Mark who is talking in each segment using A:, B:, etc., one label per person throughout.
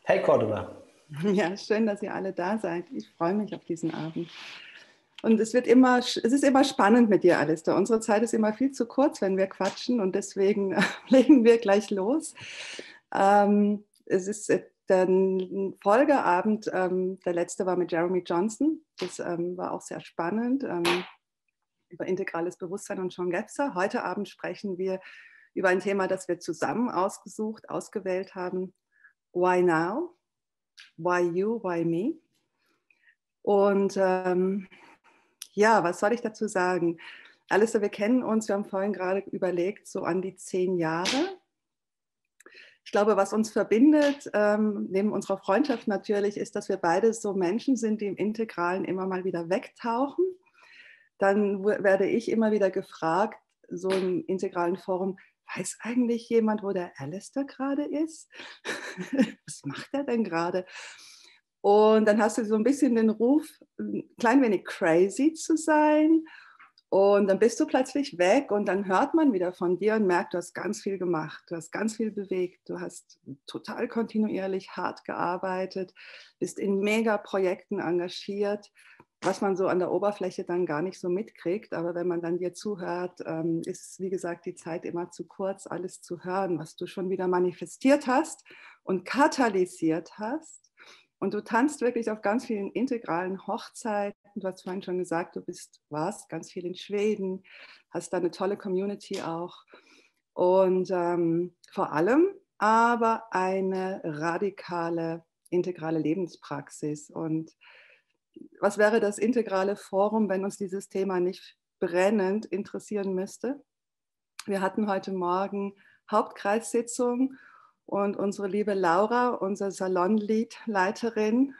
A: Hey Cordula.
B: Ja, schön, dass ihr alle da seid. Ich freue mich auf diesen Abend. Und es ist immer spannend mit dir, Alistair. Unsere Zeit ist immer viel zu kurz, wenn wir quatschen und deswegen legen wir gleich los. Es ist der Folgeabend, der letzte war mit Jeremy Johnson. Das war auch sehr spannend, über integrales Bewusstsein und John Gebser. Heute Abend sprechen wir über ein Thema, das wir zusammen ausgewählt haben. Why now? Why you, why me? Und ja, was soll ich dazu sagen? Alistair, wir kennen uns, wir haben vorhin gerade überlegt, so an die 10 Jahre. Ich glaube, was uns verbindet, neben unserer Freundschaft natürlich, ist, dass wir beide so Menschen sind, die im Integralen immer mal wieder wegtauchen. Dann werde ich immer wieder gefragt, so im integralen Forum, weiß eigentlich jemand, wo der Alistair gerade ist? Was macht er denn gerade? Und dann hast du so ein bisschen den Ruf, ein klein wenig crazy zu sein. Und dann bist du plötzlich weg und dann hört man wieder von dir und merkt, du hast ganz viel gemacht, du hast ganz viel bewegt, du hast total kontinuierlich hart gearbeitet, bist in Megaprojekten engagiert, was man so an der Oberfläche dann gar nicht so mitkriegt. Aber wenn man dann dir zuhört, ist, wie gesagt, die Zeit immer zu kurz, alles zu hören, was du schon wieder manifestiert hast und katalysiert hast. Und du tanzt wirklich auf ganz vielen integralen Hochzeiten. Du hast vorhin schon gesagt, warst ganz viel in Schweden, hast da eine tolle Community auch. Und vor allem aber eine radikale, integrale Lebenspraxis. Und was wäre das integrale Forum, wenn uns dieses Thema nicht brennend interessieren müsste? Wir hatten heute Morgen Hauptkreissitzung. Und unsere liebe Laura, unsere Salonlead-Leiterin,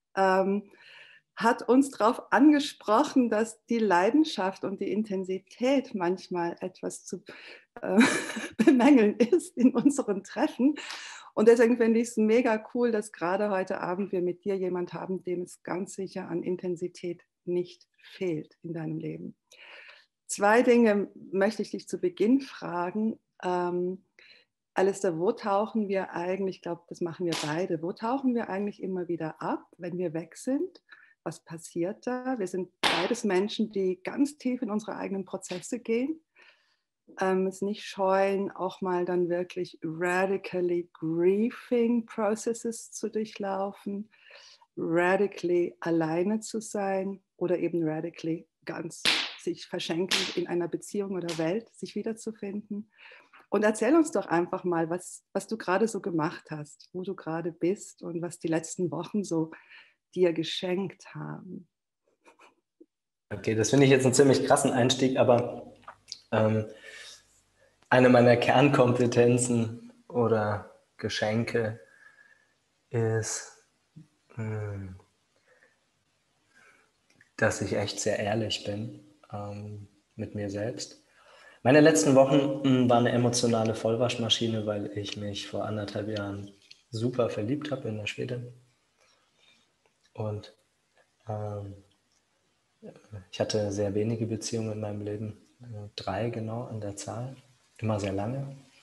B: hat uns darauf angesprochen, dass die Leidenschaft und die Intensität manchmal etwas zu bemängeln ist in unseren Treffen. Und deswegen finde ich es mega cool, dass gerade heute Abend wir mit dir jemand haben, dem es ganz sicher an Intensität nicht fehlt in deinem Leben. 2 Dinge möchte ich dich zu Beginn fragen. Alistair, wo tauchen wir eigentlich, ich glaube, das machen wir beide, wo tauchen wir eigentlich immer wieder ab, wenn wir weg sind? Was passiert da? Wir sind beides Menschen, die ganz tief in unsere eigenen Prozesse gehen, es nicht scheuen, auch mal dann wirklich radically grieving processes zu durchlaufen, radically alleine zu sein oder eben radically ganz sich verschenken in einer Beziehung oder Welt, sich wiederzufinden. Und erzähl uns doch einfach mal, was du gerade so gemacht hast, wo du gerade bist und was die letzten Wochen so dir geschenkt haben.
A: Okay, das finde ich jetzt einen ziemlich krassen Einstieg, aber eine meiner Kernkompetenzen oder Geschenke ist, dass ich echt sehr ehrlich bin mit mir selbst. Meine letzten Wochen waren eine emotionale Vollwaschmaschine, weil ich mich vor 1,5 Jahren super verliebt habe in eine Schwedin. Und ich hatte sehr wenige Beziehungen in meinem Leben, 3 genau an der Zahl, immer sehr lange.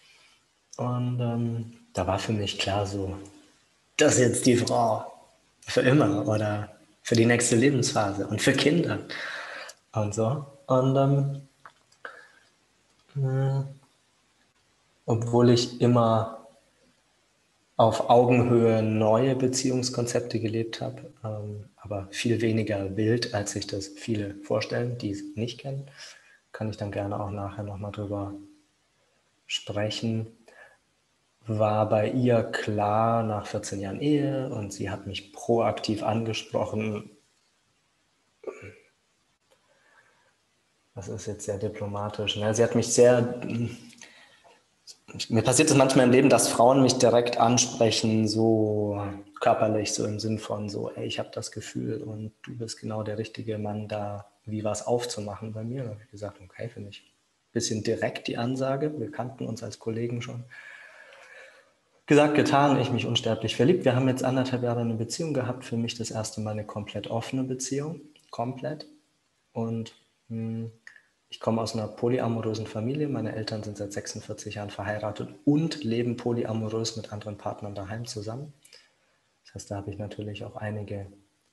A: Und da war für mich klar so, das ist jetzt die Frau für immer oder für die nächste Lebensphase und für Kinder und so. Und obwohl ich immer auf Augenhöhe neue Beziehungskonzepte gelebt habe, aber viel weniger wild, als sich das viele vorstellen, die es nicht kennen, kann ich dann gerne auch nachher nochmal drüber sprechen. War bei ihr klar nach 14 Jahren Ehe und sie hat mich proaktiv angesprochen. Das ist jetzt sehr diplomatisch. Ne? Sie hat mich mir passiert es manchmal im Leben, dass Frauen mich direkt ansprechen, so körperlich, so im Sinn von so, ey, ich habe das Gefühl und du bist genau der richtige Mann, da wie was aufzumachen bei mir. Da habe ich gesagt, okay, finde ich ein bisschen direkt die Ansage. Wir kannten uns als Kollegen schon. Gesagt, getan, ich mich unsterblich verliebt. Wir haben jetzt 1,5 Jahre eine Beziehung gehabt. Für mich das erste Mal eine komplett offene Beziehung. Komplett. Und ich komme aus einer polyamorösen Familie. Meine Eltern sind seit 46 Jahren verheiratet und leben polyamorös mit anderen Partnern daheim zusammen. Das heißt, da habe ich natürlich auch einige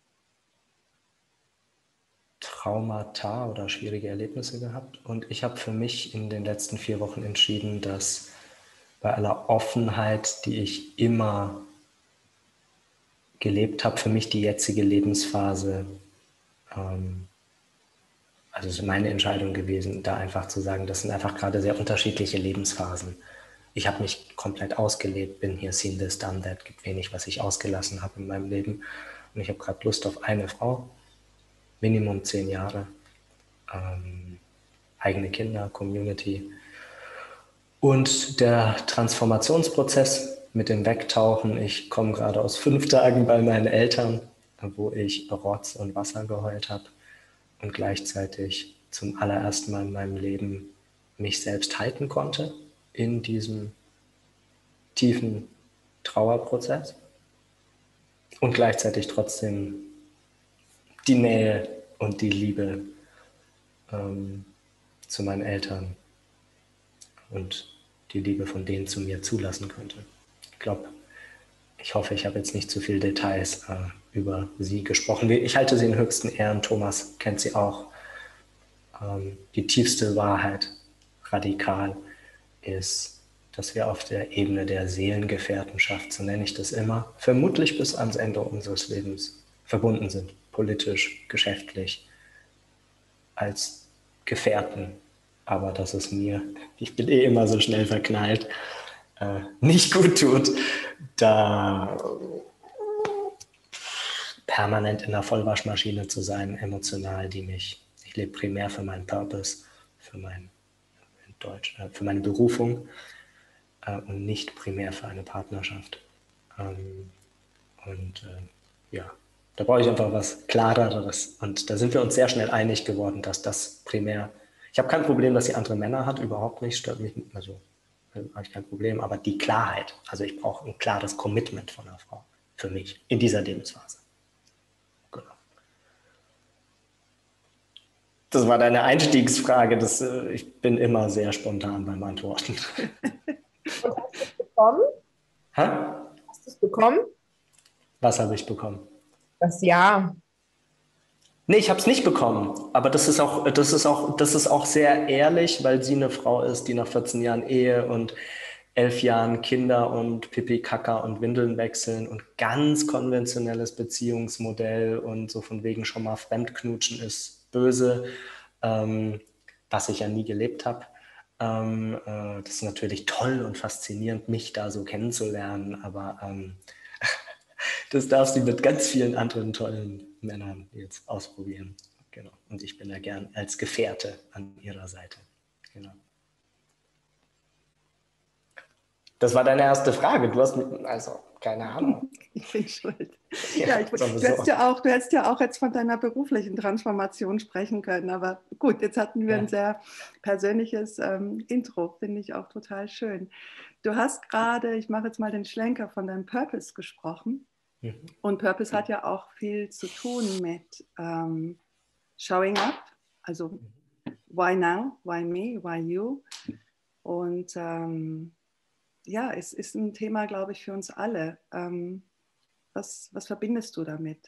A: Traumata oder schwierige Erlebnisse gehabt. Und ich habe für mich in den letzten 4 Wochen entschieden, dass bei aller Offenheit, die ich immer gelebt habe, für mich die jetzige Lebensphase, also es ist meine Entscheidung gewesen, da einfach zu sagen, das sind einfach gerade sehr unterschiedliche Lebensphasen. Ich habe mich komplett ausgelebt, bin hier seen this, done that, gibt wenig, was ich ausgelassen habe in meinem Leben. Und ich habe gerade Lust auf eine Frau, Minimum 10 Jahre, eigene Kinder, Community. Und der Transformationsprozess mit dem Wegtauchen, ich komme gerade aus 5 Tagen bei meinen Eltern, wo ich Rotz und Wasser geheult habe und gleichzeitig zum allerersten Mal in meinem Leben mich selbst halten konnte in diesem tiefen Trauerprozess und gleichzeitig trotzdem die Nähe und die Liebe zu meinen Eltern und die Liebe von denen zu mir zulassen könnte. Ich hoffe, ich habe jetzt nicht zu viele Details über sie gesprochen. Ich halte sie in höchsten Ehren. Thomas kennt sie auch. Die tiefste Wahrheit, radikal, ist, dass wir auf der Ebene der Seelengefährtenschaft, so nenne ich das immer, vermutlich bis ans Ende unseres Lebens verbunden sind. Politisch, geschäftlich, als Gefährten. Aber dass es mir, ich bin immer so schnell verknallt, nicht gut tut, da permanent in der Vollwaschmaschine zu sein, emotional, ich lebe primär für meinen Purpose, für für meine Berufung und nicht primär für eine Partnerschaft. Ja, da brauche ich einfach was Klareres. Und da sind wir uns sehr schnell einig geworden, dass das primär, ich habe kein Problem, dass sie andere Männer hat, überhaupt nicht, stört mich, also habe ich kein Problem, aber die Klarheit, also ich brauche ein klares Commitment von einer Frau für mich in dieser Lebensphase. Genau. Das war deine Einstiegsfrage, ich bin immer sehr spontan beim Antworten.
C: Und hast du es bekommen?
A: Hä?
C: Hast du es bekommen?
A: Was habe ich bekommen?
C: Das Ja.
A: Nee, ich habe es nicht bekommen, aber das ist auch sehr ehrlich, weil sie eine Frau ist, die nach 14 Jahren Ehe und 11 Jahren Kinder und Pipi, Kaka und Windeln wechseln und ganz konventionelles Beziehungsmodell und so von wegen schon mal Fremdknutschen ist böse, was ich ja nie gelebt habe. Das ist natürlich toll und faszinierend, mich da so kennenzulernen, aber das darf sie mit ganz vielen anderen tollen Männern jetzt ausprobieren. Genau. Und ich bin da gern als Gefährte an ihrer Seite. Genau. Das war deine erste Frage. Du hast also keine Ahnung.
B: Ich bin schuld.
A: Ja,
B: du hättest ja auch jetzt von deiner beruflichen Transformation sprechen können. Aber gut, jetzt hatten wir ein sehr persönliches Intro, finde ich auch total schön. Du hast gerade, ich mache jetzt mal den Schlenker, von deinem Purpose gesprochen. Und Purpose hat ja auch viel zu tun mit Showing Up, also why now, why me, why you. Und ja, es ist ein Thema, glaube ich, für uns alle. Was verbindest du damit?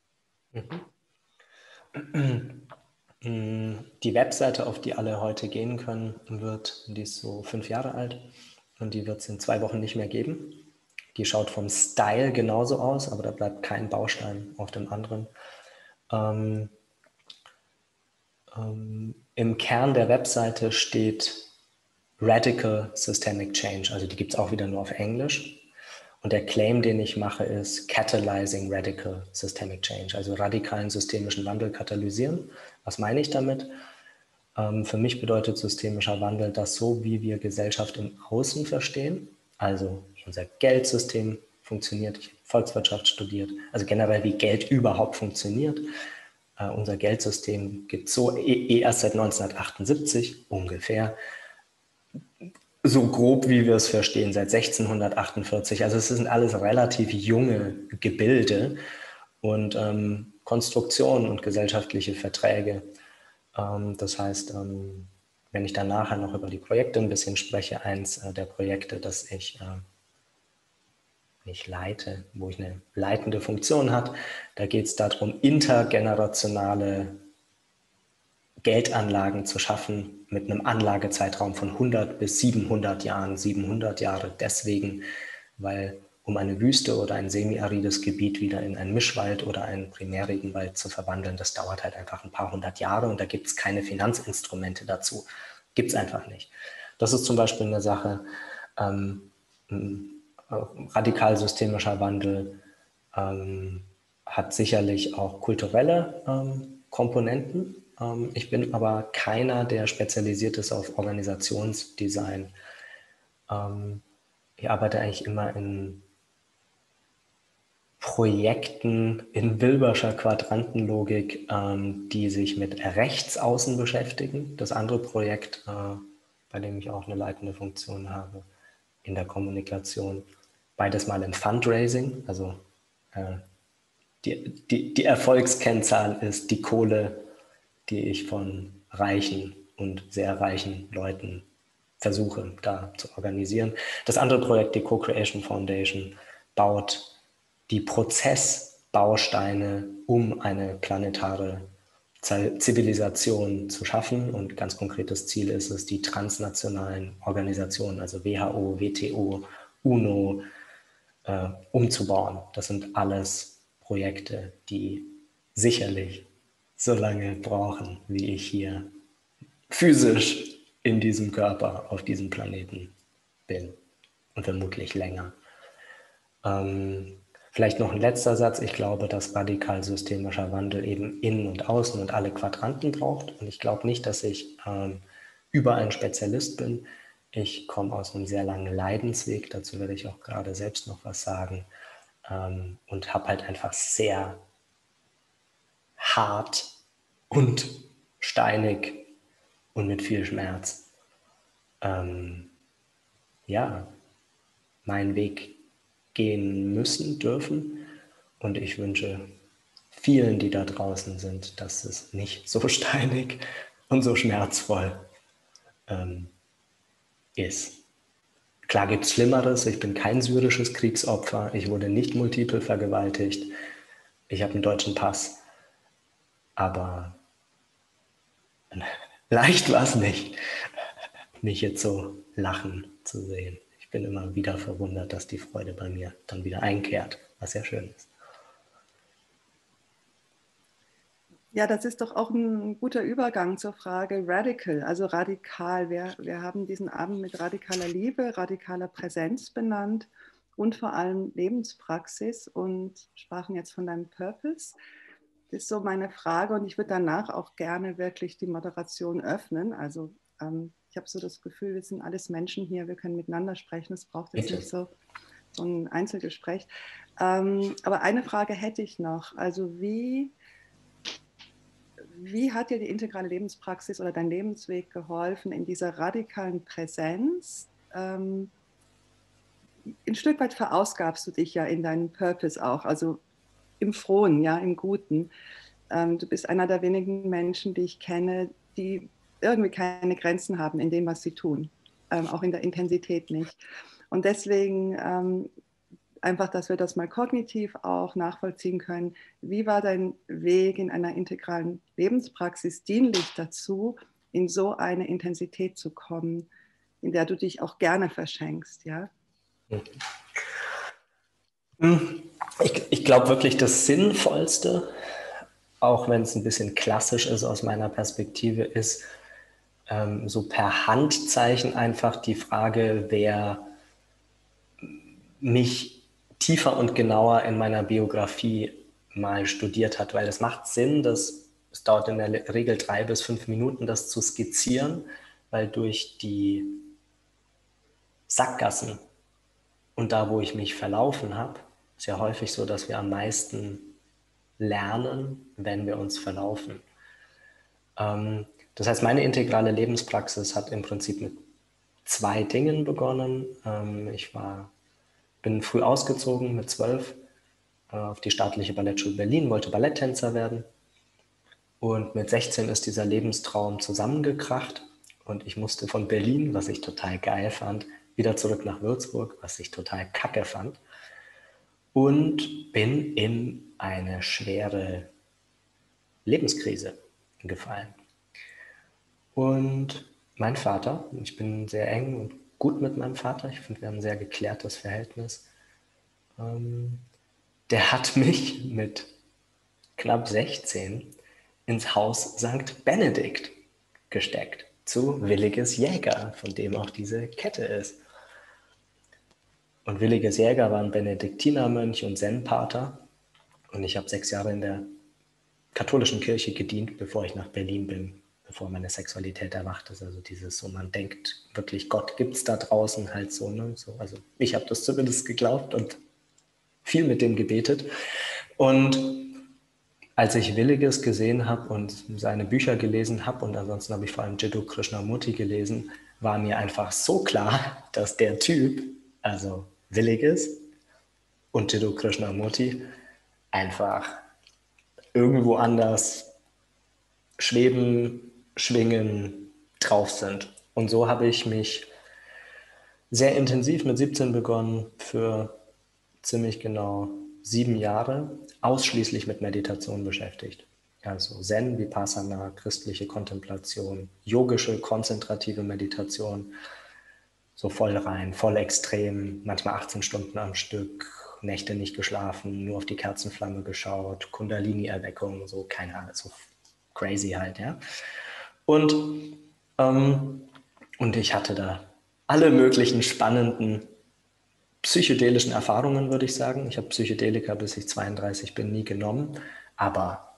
A: Die Webseite, auf die alle heute gehen können, die ist so 5 Jahre alt und die wird es in 2 Wochen nicht mehr geben. Die schaut vom Style genauso aus, aber da bleibt kein Baustein auf dem anderen. Im Kern der Webseite steht Radical Systemic Change, also die gibt es auch wieder nur auf Englisch. Und der Claim, den ich mache, ist Catalyzing Radical Systemic Change, also radikalen systemischen Wandel katalysieren. Was meine ich damit? Für mich bedeutet systemischer Wandel das so, wie wir Gesellschaft im Außen verstehen, also unser Geldsystem funktioniert, ich habe Volkswirtschaft studiert, also generell wie Geld überhaupt funktioniert. Unser Geldsystem gibt es so erst seit 1978 ungefähr, so grob wie wir es verstehen, seit 1648. Also es sind alles relativ junge Gebilde und Konstruktionen und gesellschaftliche Verträge. Das heißt, wenn ich dann nachher noch über die Projekte ein bisschen spreche, eins der Projekte, das ich nicht leite, wo ich eine leitende Funktion habe. Da geht es darum, intergenerationale Geldanlagen zu schaffen mit einem Anlagezeitraum von 100 bis 700 Jahren. 700 Jahre deswegen, weil um eine Wüste oder ein semiarides Gebiet wieder in einen Mischwald oder einen Primärregenwald zu verwandeln, das dauert halt einfach ein paar hundert Jahre und da gibt es keine Finanzinstrumente dazu. Gibt es einfach nicht. Das ist zum Beispiel eine Sache, radikal systemischer Wandel hat sicherlich auch kulturelle Komponenten. Ich bin aber keiner, der spezialisiert ist auf Organisationsdesign. Ich arbeite eigentlich immer in Projekten in Wilberscher Quadrantenlogik, die sich mit Rechtsaußen beschäftigen. Das andere Projekt, bei dem ich auch eine leitende Funktion habe, in der Kommunikation, beides mal im Fundraising. Also die Erfolgskennzahl ist die Kohle, die ich von reichen und sehr reichen Leuten versuche, da zu organisieren. Das andere Projekt, die Co-Creation Foundation, baut die Prozessbausteine, um eine planetare Zivilisation zu schaffen. Und ganz konkretes Ziel ist es, die transnationalen Organisationen, also WHO, WTO, UNO, umzubauen. Das sind alles Projekte, die sicherlich so lange brauchen, wie ich hier physisch in diesem Körper auf diesem Planeten bin. Und vermutlich länger. Vielleicht noch ein letzter Satz. Ich glaube, dass radikal systemischer Wandel eben innen und außen und alle Quadranten braucht. Und ich glaube nicht, dass ich überall ein Spezialist bin. Ich komme aus einem sehr langen Leidensweg. Dazu werde ich auch gerade selbst noch was sagen. Und habe halt einfach sehr hart und steinig und mit viel Schmerz meinen Weg gehen müssen, dürfen. Und ich wünsche vielen, die da draußen sind, dass es nicht so steinig und so schmerzvoll ist. Klar gibt es Schlimmeres. Ich bin kein syrisches Kriegsopfer. Ich wurde nicht multiple vergewaltigt. Ich habe einen deutschen Pass. Aber leicht war es nicht, mich jetzt so lachen zu sehen. Ich bin immer wieder verwundert, dass die Freude bei mir dann wieder einkehrt, was ja schön ist.
B: Ja, das ist doch auch ein guter Übergang zur Frage Radical, also radikal. Wir haben diesen Abend mit radikaler Liebe, radikaler Präsenz benannt und vor allem Lebenspraxis und sprachen jetzt von deinem Purpose. Das ist so meine Frage und ich würde danach auch gerne wirklich die Moderation öffnen. Also ich habe so das Gefühl, wir sind alles Menschen hier, wir können miteinander sprechen, es braucht jetzt nicht so ein Einzelgespräch. Aber eine Frage hätte ich noch, also wie hat dir die integrale Lebenspraxis oder dein Lebensweg geholfen, in dieser radikalen Präsenz? Ein Stück weit verausgabst du dich ja in deinem Purpose auch, also im Frohen, ja, im Guten. Du bist einer der wenigen Menschen, die ich kenne, die irgendwie keine Grenzen haben in dem, was sie tun, auch in der Intensität nicht. Und deswegen einfach, dass wir das mal kognitiv auch nachvollziehen können. Wie war dein Weg in einer integralen Lebenspraxis dienlich dazu, in so eine Intensität zu kommen, in der du dich auch gerne verschenkst, ja?
A: Ich glaube wirklich, das Sinnvollste, auch wenn es ein bisschen klassisch ist aus meiner Perspektive, ist so per Handzeichen einfach die Frage, wer mich tiefer und genauer in meiner Biografie mal studiert hat, weil es macht Sinn, es dauert in der Regel 3 bis 5 Minuten, das zu skizzieren, weil durch die Sackgassen und da, wo ich mich verlaufen habe, ist ja häufig so, dass wir am meisten lernen, wenn wir uns verlaufen. Das heißt, meine integrale Lebenspraxis hat im Prinzip mit 2 Dingen begonnen. Ich bin früh ausgezogen mit 12 auf die staatliche Ballettschule Berlin, wollte Balletttänzer werden. Und mit 16 ist dieser Lebenstraum zusammengekracht und ich musste von Berlin, was ich total geil fand, wieder zurück nach Würzburg, was ich total kacke fand. und bin in eine schwere Lebenskrise gefallen. Und mein Vater, ich bin sehr eng und gut mit meinem Vater, ich finde, wir haben ein sehr geklärtes Verhältnis, der hat mich mit knapp 16 ins Haus St. Benedikt gesteckt, zu Williges Jäger, von dem auch diese Kette ist. Und Williges Jäger war ein Benediktinermönch und Zen-Pater. Und ich habe 6 Jahre in der katholischen Kirche gedient, bevor ich nach Berlin bin, bevor meine Sexualität erwacht ist. Also dieses so, man denkt wirklich, Gott gibt es da draußen halt so, ne? So, also ich habe das zumindest geglaubt und viel mit dem gebetet. Und als ich Williges gesehen habe und seine Bücher gelesen habe, und ansonsten habe ich vor allem Jiddu Krishnamurti gelesen, war mir einfach so klar, dass der Typ, also Williges und Jiddu Krishnamurti, einfach irgendwo anders schweben, schwingen, drauf sind. Und so habe ich mich sehr intensiv mit 17 begonnen, für ziemlich genau 7 Jahre ausschließlich mit Meditation beschäftigt. Also Zen, Vipassana, christliche Kontemplation, yogische, konzentrative Meditation, so voll rein, voll extrem, manchmal 18 Stunden am Stück, Nächte nicht geschlafen, nur auf die Kerzenflamme geschaut, Kundalini-Erweckung, so keine Ahnung, so crazy halt, ja. Und ich hatte da alle möglichen spannenden psychedelischen Erfahrungen, würde ich sagen. Ich habe Psychedelika, bis ich 32 bin, nie genommen, aber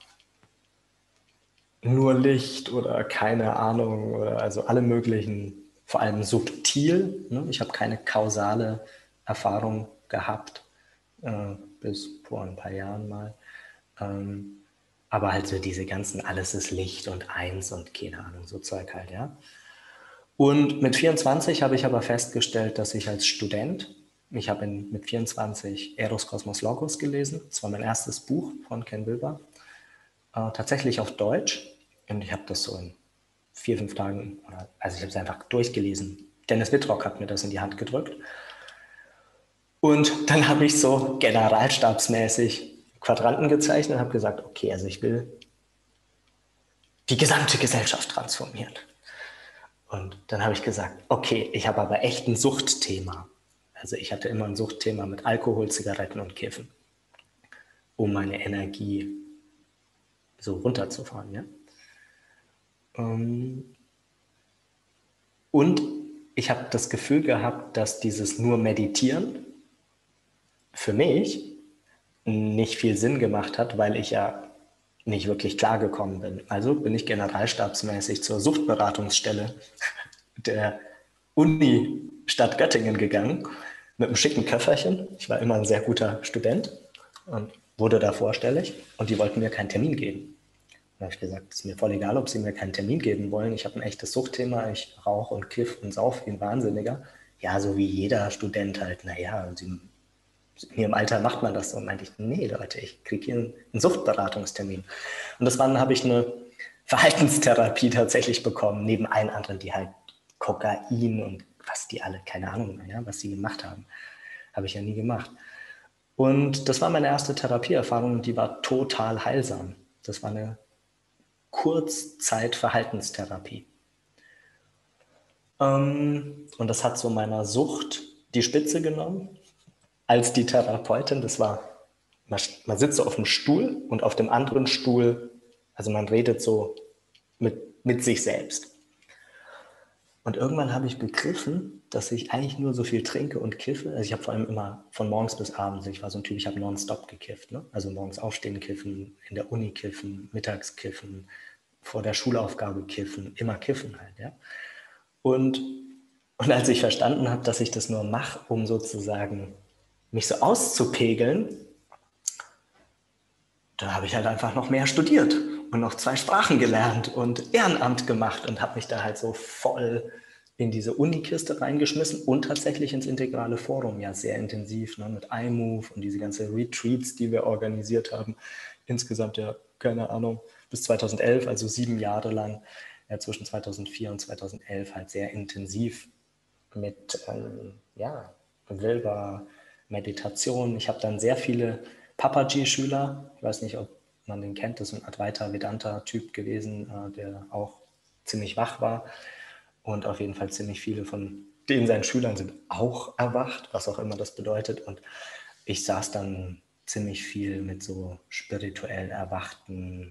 A: nur Licht oder keine Ahnung, oder also alle möglichen, vor allem subtil. Ne? Ich habe keine kausale Erfahrung gehabt, bis vor ein paar Jahren mal. Aber halt so diese ganzen, alles ist Licht und eins und keine Ahnung, so Zeug halt, ja. Und mit 24 habe ich aber festgestellt, dass ich als Student, ich habe mit 24 Eros Kosmos Logos gelesen, das war mein erstes Buch von Ken Wilber, tatsächlich auf Deutsch. Und ich habe das so in 4, 5 Tagen, also ich habe es einfach durchgelesen. Dennis Wittrock hat mir das in die Hand gedrückt. Und dann habe ich so generalstabsmäßig Quadranten gezeichnet und habe gesagt, okay, also ich will die gesamte Gesellschaft transformieren. Und dann habe ich gesagt, okay, ich habe aber echt ein Suchtthema. Also ich hatte immer ein Suchtthema mit Alkohol, Zigaretten und Kiffen, um meine Energie so runterzufahren, ja. Und ich habe das Gefühl gehabt, dass dieses nur Meditieren für mich nicht viel Sinn gemacht hat, weil ich ja nicht wirklich klargekommen bin. Also bin ich generalstabsmäßig zur Suchtberatungsstelle der Uni Stadt Göttingen gegangen, mit einem schicken Köfferchen. Ich war immer ein sehr guter Student und wurde da vorstellig und die wollten mir keinen Termin geben. Dann habe ich gesagt, es ist mir voll egal, ob sie mir keinen Termin geben wollen. Ich habe ein echtes Suchtthema, ich rauche und kiff und sauf wie ein Wahnsinniger. Ja, so wie jeder Student halt, naja, in ihrem Alter macht man das so. Und meinte ich, nee Leute, ich kriege hier einen Suchtberatungstermin. Und dann habe ich eine Verhaltenstherapie tatsächlich bekommen, neben allen anderen, die halt Kokain und was die alle, keine Ahnung mehr, ja, was sie gemacht haben. Habe ich ja nie gemacht. Und das war meine erste Therapieerfahrung und die war total heilsam. Das war eine Kurzzeit-Verhaltenstherapie. Und das hat so meiner Sucht die Spitze genommen. Als die Therapeutin, das war, man sitzt so auf dem Stuhl und auf dem anderen Stuhl, also man redet so mit sich selbst. Und irgendwann habe ich begriffen, dass ich eigentlich nur so viel trinke und kiffe. Also ich habe vor allem immer von morgens bis abends, ich war so ein Typ, ich habe nonstop gekifft. Ne? Also morgens aufstehen kiffen, in der Uni kiffen, mittags kiffen, vor der Schulaufgabe kiffen, immer kiffen halt. Ja? Und als ich verstanden habe, dass ich das nur mache, um sozusagen mich so auszupegeln, da habe ich halt einfach noch mehr studiert und noch 2 Sprachen gelernt und Ehrenamt gemacht und habe mich da halt so voll in diese Unikiste reingeschmissen und tatsächlich ins integrale Forum, ja sehr intensiv, ne, mit iMove und diese ganzen Retreats, die wir organisiert haben. Insgesamt ja, keine Ahnung, bis 2011, also 7 Jahre lang, ja, zwischen 2004 und 2011 halt sehr intensiv mit Wilber, Meditation. Ich habe dann sehr viele Papaji-Schüler. Ich weiß nicht, ob man den kennt. Das ist ein Advaita Vedanta-Typ gewesen, der auch ziemlich wach war. Und auf jeden Fall ziemlich viele von den seinen Schülern sind auch erwacht, was auch immer das bedeutet. Und ich saß dann ziemlich viel mit so spirituell Erwachten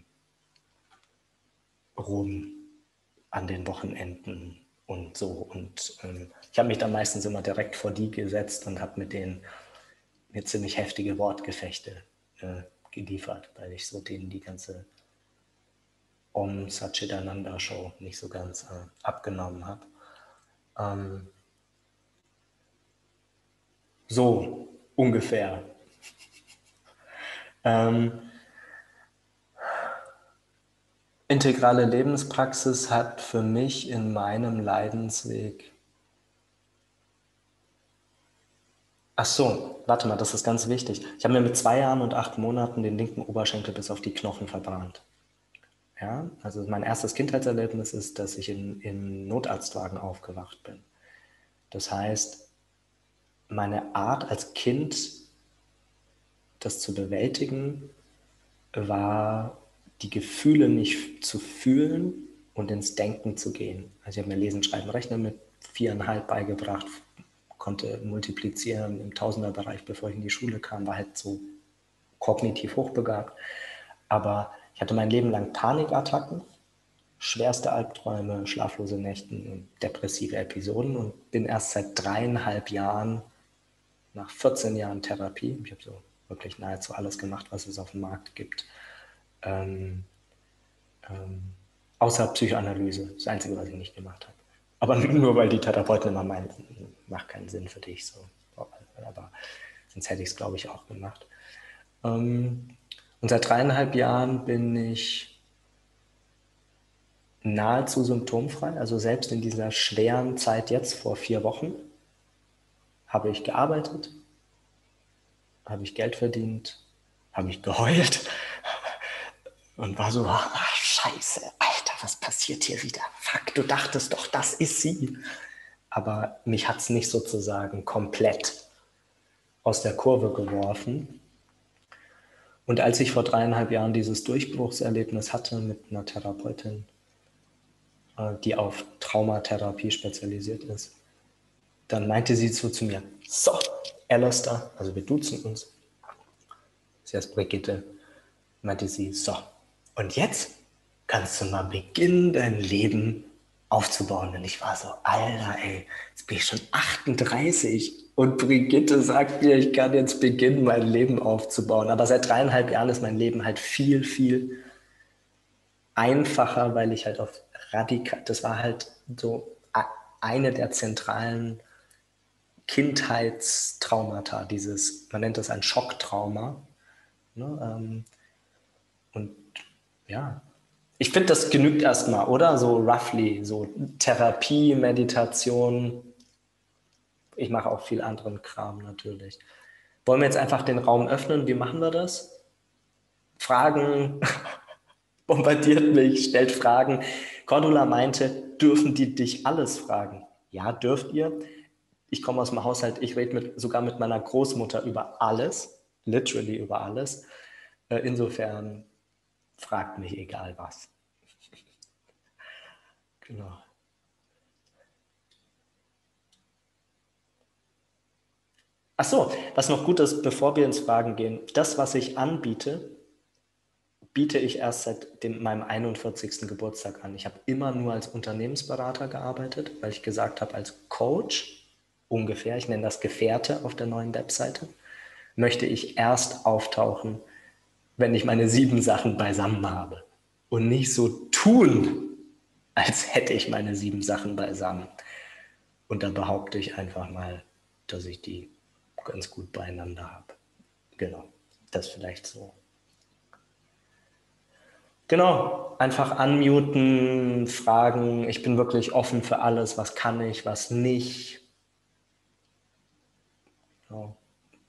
A: rum an den Wochenenden und so. Und ich habe mich dann meistens immer direkt vor die gesetzt und habe mit denen mir ziemlich heftige Wortgefechte geliefert, weil ich so denen die ganze Om Satchitananda Show nicht so ganz abgenommen habe. So ungefähr. Integrale Lebenspraxis hat für mich in meinem Leidensweg... Ach so, warte mal, das ist ganz wichtig. Ich habe mir mit 2 Jahren und 8 Monaten den linken Oberschenkel bis auf die Knochen verbrannt. Ja, also mein erstes Kindheitserlebnis ist, dass ich im Notarztwagen aufgewacht bin. Das heißt, meine Art als Kind, das zu bewältigen, war, die Gefühle nicht zu fühlen und ins Denken zu gehen. Also ich habe mir Lesen, Schreiben, Rechnen mit 4,5 beigebracht, konnte multiplizieren im Tausenderbereich, bevor ich in die Schule kam, war halt so kognitiv hochbegabt. Aber ich hatte mein Leben lang Panikattacken, schwerste Albträume, schlaflose Nächte und depressive Episoden und bin erst seit 3,5 Jahren, nach 14 Jahren Therapie, ich habe so wirklich nahezu alles gemacht, was es auf dem Markt gibt, außer Psychoanalyse, das Einzige, was ich nicht gemacht habe. Aber nur, weil die Therapeuten immer meinen, macht keinen Sinn für dich. So. Aber sonst hätte ich es, glaube ich, auch gemacht. Und seit 3,5 Jahren bin ich nahezu symptomfrei. Also selbst in dieser schweren Zeit jetzt, vor 4 Wochen, habe ich gearbeitet, habe ich Geld verdient, habe ich geheult und war so, ach, scheiße, Alter, was passiert hier wieder? Fuck, du dachtest doch, das ist sie. Aber mich hat es nicht sozusagen komplett aus der Kurve geworfen. Und als ich vor 3,5 Jahren dieses Durchbruchserlebnis hatte mit einer Therapeutin, die auf Traumatherapie spezialisiert ist, dann meinte sie so zu mir, so, Alistair, also wir duzen uns, sie heißt Brigitte, meinte sie, so, und jetzt kannst du mal beginnen, dein Leben aufzubauen. Und ich war so, Alter, ey, jetzt bin ich schon 38 und Brigitte sagt mir, ich kann jetzt beginnen, mein Leben aufzubauen. Aber seit 3,5 Jahren ist mein Leben halt viel, viel einfacher, weil ich halt auf radikal, das war halt so eine der zentralen Kindheitstraumata, dieses, man nennt das ein Schocktrauma. Ne? Und ja, ich finde, das genügt erstmal, oder? So roughly, so Therapie, Meditation. Ich mache auch viel anderen Kram natürlich. Wollen wir jetzt einfach den Raum öffnen? Wie machen wir das? Fragen, bombardiert mich, stellt Fragen. Cordula meinte, dürfen die dich alles fragen? Ja, dürft ihr. Ich komme aus dem Haushalt, ich rede sogar mit meiner Großmutter über alles, literally über alles. Insofern fragt mich egal was. Genau. Ach so, was noch gut ist, bevor wir ins Fragen gehen, das, was ich anbiete, biete ich erst seit meinem 41. Geburtstag an. Ich habe immer nur als Unternehmensberater gearbeitet, weil ich gesagt habe, als Coach ungefähr, ich nenne das Gefährte auf der neuen Webseite, möchte ich erst auftauchen, wenn ich meine 7 Sachen beisammen habe. Und nicht so tun, als hätte ich meine 7 Sachen beisammen. Und da behaupte ich einfach mal, dass ich die ganz gut beieinander habe. Genau, das vielleicht so. Genau, einfach unmuten, fragen. Ich bin wirklich offen für alles. Was kann ich, was nicht. Genau.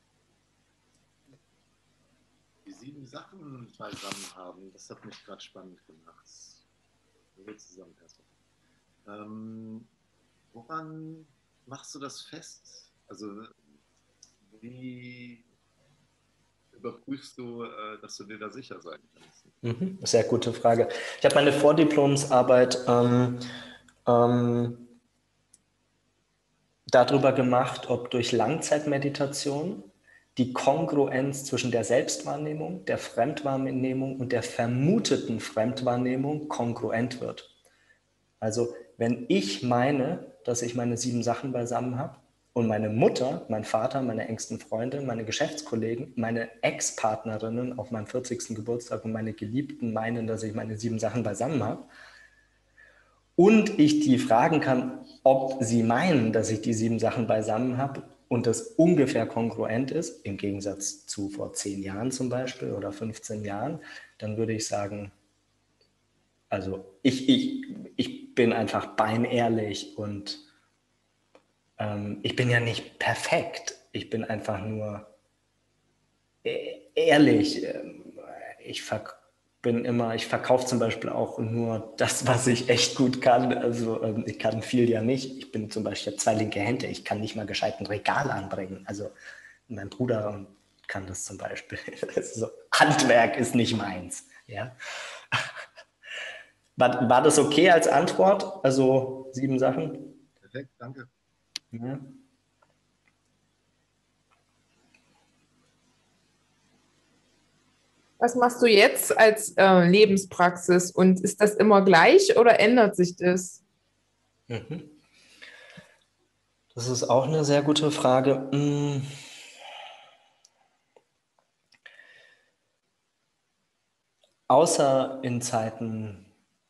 D: Die 7 Sachen beisammen haben, das hat mich gerade spannend gemacht. Woran machst du das fest? Also Wie überprüfst du, dass du dir da sicher sein kannst?
A: Sehr gute Frage. Ich habe meine Vordiplomsarbeit darüber gemacht, ob durch Langzeitmeditation die Kongruenz zwischen der Selbstwahrnehmung, der Fremdwahrnehmung und der vermuteten Fremdwahrnehmung kongruent wird. Also wenn ich meine, dass ich meine 7 Sachen beisammen habe und meine Mutter, mein Vater, meine engsten Freunde, meine Geschäftskollegen, meine Ex-Partnerinnen auf meinem 40. Geburtstag und meine Geliebten meinen, dass ich meine 7 Sachen beisammen habe, und ich die fragen kann, ob sie meinen, dass ich die 7 Sachen beisammen habe und das ungefähr kongruent ist, im Gegensatz zu vor 10 Jahren zum Beispiel oder 15 Jahren, dann würde ich sagen, also ich bin einfach beinehrlich und ich bin ja nicht perfekt. Ich bin einfach nur ehrlich. Ich verkaufe zum Beispiel auch nur das, was ich echt gut kann. Also ich kann viel ja nicht. Ich bin zum Beispiel 2 linke Hände. Ich kann nicht mal gescheit ein Regal anbringen. Also mein Bruder kann das zum Beispiel. Also, Handwerk ist nicht meins. Ja? War das okay als Antwort? Also 7 Sachen?
D: Perfekt, danke.
A: Ja.
C: Was machst du jetzt als Lebenspraxis und ist das immer gleich oder ändert sich das?
A: Mhm. Das ist auch eine sehr gute Frage. Außer in Zeiten,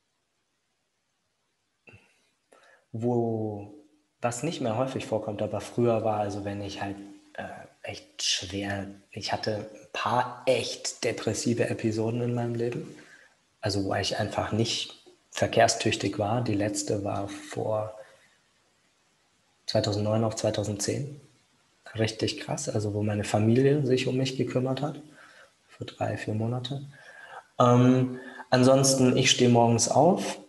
A: wo was nicht mehr häufig vorkommt, aber früher war, also wenn ich halt echt schwer, ich hatte ein paar echt depressive Episoden in meinem Leben, also wo ich einfach nicht verkehrstüchtig war. Die letzte war vor 2009 auf 2010. Richtig krass, also wo meine Familie sich um mich gekümmert hat, für 3, 4 Monate. Ansonsten, ich stehe morgens auf.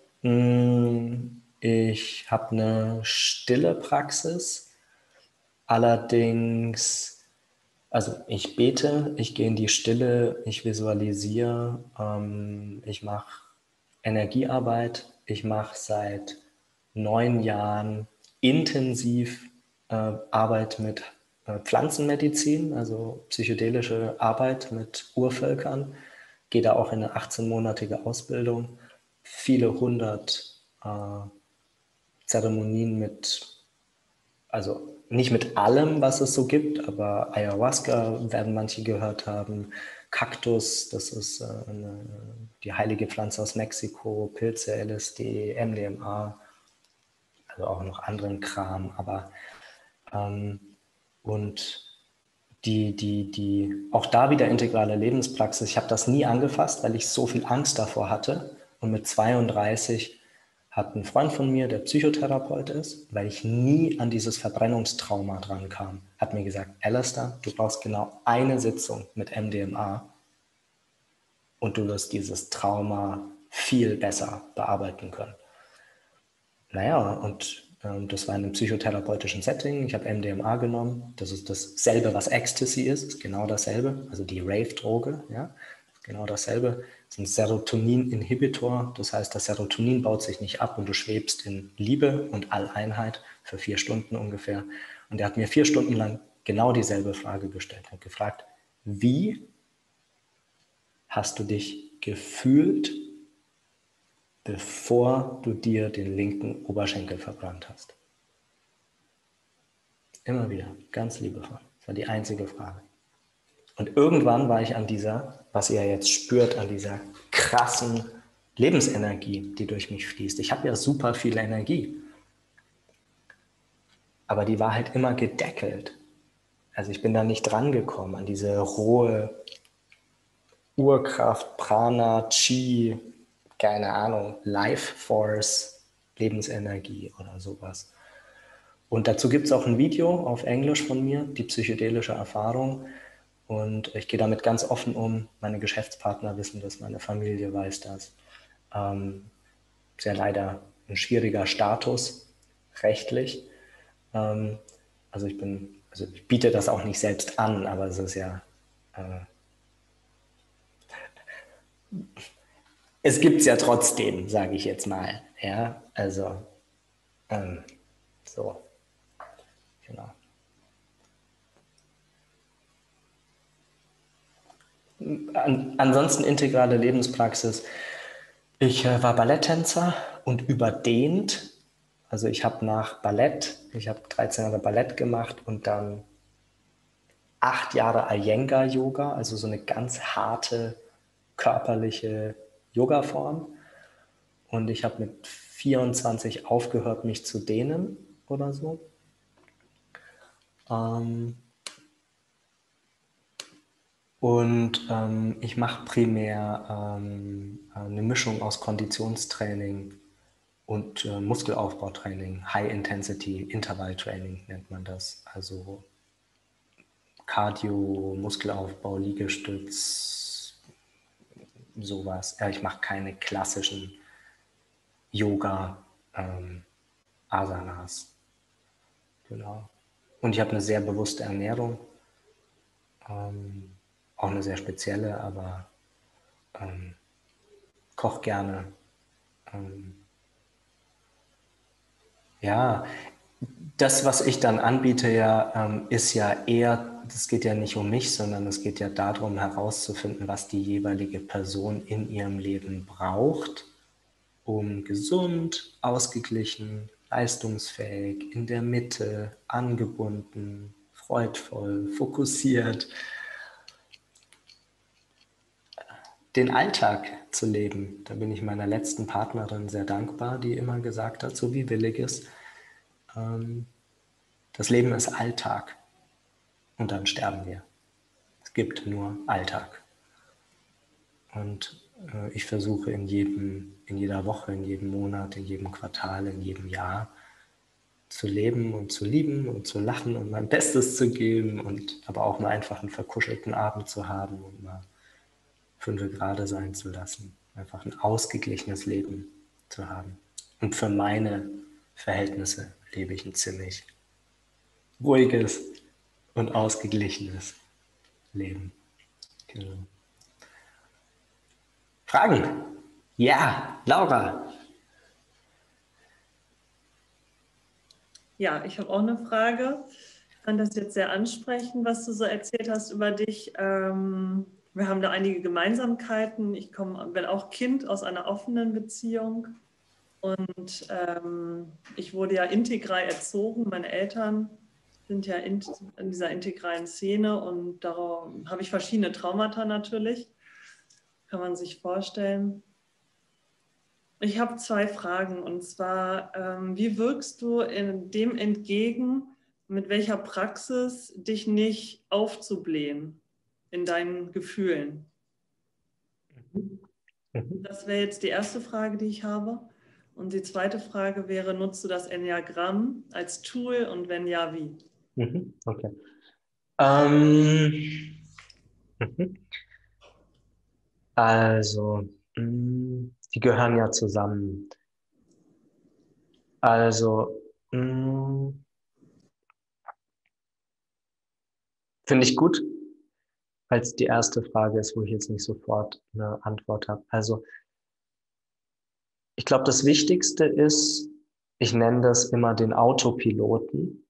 A: Ich habe eine stille Praxis. Allerdings, also ich bete, ich gehe in die Stille, ich visualisiere, ich mache Energiearbeit. Ich mache seit 9 Jahren intensiv Arbeit mit Pflanzenmedizin, also psychedelische Arbeit mit Urvölkern. Gehe da auch in eine 18-monatige Ausbildung. Viele hundert Zeremonien mit, also nicht mit allem, was es so gibt, aber Ayahuasca werden manche gehört haben, Kaktus, das ist die heilige Pflanze aus Mexiko, Pilze, LSD, MDMA, also auch noch anderen Kram, aber und auch da wieder integrale Lebenspraxis. Ich habe das nie angefasst, weil ich so viel Angst davor hatte. Und mit 32 hat ein Freund von mir, der Psychotherapeut ist, weil ich nie an dieses Verbrennungstrauma dran kam, hat mir gesagt, Alistair, du brauchst genau eine Sitzung mit MDMA und du wirst dieses Trauma viel besser bearbeiten können. Naja, und das war in einem psychotherapeutischen Setting. Ich habe MDMA genommen. Das ist dasselbe, was Ecstasy ist genau dasselbe. Also die Rave-Droge, ja, ist genau dasselbe. Das ist ein Serotonin-Inhibitor. Das heißt, das Serotonin baut sich nicht ab und du schwebst in Liebe und Alleinheit für 4 Stunden ungefähr. Und er hat mir 4 Stunden lang genau dieselbe Frage gestellt. Er hat gefragt, wie hast du dich gefühlt, bevor du dir den linken Oberschenkel verbrannt hast? Immer wieder, ganz liebevoll. Das war die einzige Frage. Und irgendwann war ich an dieser, was ihr jetzt spürt, an dieser krassen Lebensenergie, die durch mich fließt. Ich habe ja super viel Energie, aber die war halt immer gedeckelt. Also ich bin da nicht drangekommen an diese rohe Urkraft, Prana, Chi, keine Ahnung, Life Force, Lebensenergie oder sowas. Und dazu gibt es auch ein Video auf Englisch von mir, die psychedelische Erfahrung. Und ich gehe damit ganz offen um. Meine Geschäftspartner wissen das, meine Familie weiß das. Ist ja leider ein schwieriger Status, rechtlich. Also ich bin also ich biete das auch nicht selbst an, aber es ist ja, es gibt es ja trotzdem, sage ich jetzt mal. Ja, also so, genau. Ansonsten integrale Lebenspraxis. Ich war Balletttänzer und überdehnt. Also ich habe nach Ballett, ich habe 13 Jahre Ballett gemacht und dann 8 Jahre Iyengar-Yoga, also so eine ganz harte körperliche Yoga-Form. Und ich habe mit 24 aufgehört, mich zu dehnen oder so. Und ich mache primär eine Mischung aus Konditionstraining und Muskelaufbautraining, High-Intensity-Intervall-Training nennt man das. Also Cardio, Muskelaufbau, Liegestütz, sowas. Ja, ich mache keine klassischen Yoga-Asanas. Genau. Und ich habe eine sehr bewusste Ernährung. Auch eine sehr spezielle, aber koche gerne. Ja, das, was ich dann anbiete, ja, ist ja eher, es geht ja nicht um mich, sondern es geht ja darum, herauszufinden, was die jeweilige Person in ihrem Leben braucht, um gesund, ausgeglichen, leistungsfähig, in der Mitte, angebunden, freudvoll, fokussiert, den Alltag zu leben. Da bin ich meiner letzten Partnerin sehr dankbar, die immer gesagt hat, so wie Williges, das Leben ist Alltag und dann sterben wir. Es gibt nur Alltag. Und ich versuche in jeder Woche, in jedem Monat, in jedem Quartal, in jedem Jahr zu leben und zu lieben und zu lachen und mein Bestes zu geben und aber auch mal einfach einen verkuschelten Abend zu haben und mal 5 Grad sein zu lassen. Einfach ein ausgeglichenes Leben zu haben. Und für meine Verhältnisse lebe ich ein ziemlich ruhiges und ausgeglichenes Leben. Genau. Fragen? Ja, Laura.
E: Ja, ich habe auch eine Frage. Ich fand das jetzt sehr ansprechend, was du so erzählt hast über dich. Wir haben da einige Gemeinsamkeiten. Bin auch Kind aus einer offenen Beziehung und ich wurde ja integral erzogen. Meine Eltern sind ja in dieser integralen Szene und darum habe ich verschiedene Traumata natürlich. Kann man sich vorstellen. Ich habe 2 Fragen und zwar, wie wirkst du in dem entgegen, mit welcher Praxis dich nicht aufzublähen in deinen Gefühlen? Das wäre jetzt die erste Frage, die ich habe. Und die zweite Frage wäre, nutzt du das Enneagramm als Tool und wenn ja, wie?
A: Okay. Also, die gehören ja zusammen. Also, finde ich gut, als die erste Frage ist, wo ich jetzt nicht sofort eine Antwort habe. Also, ich glaube, das Wichtigste ist, ich nenne das immer den Autopiloten.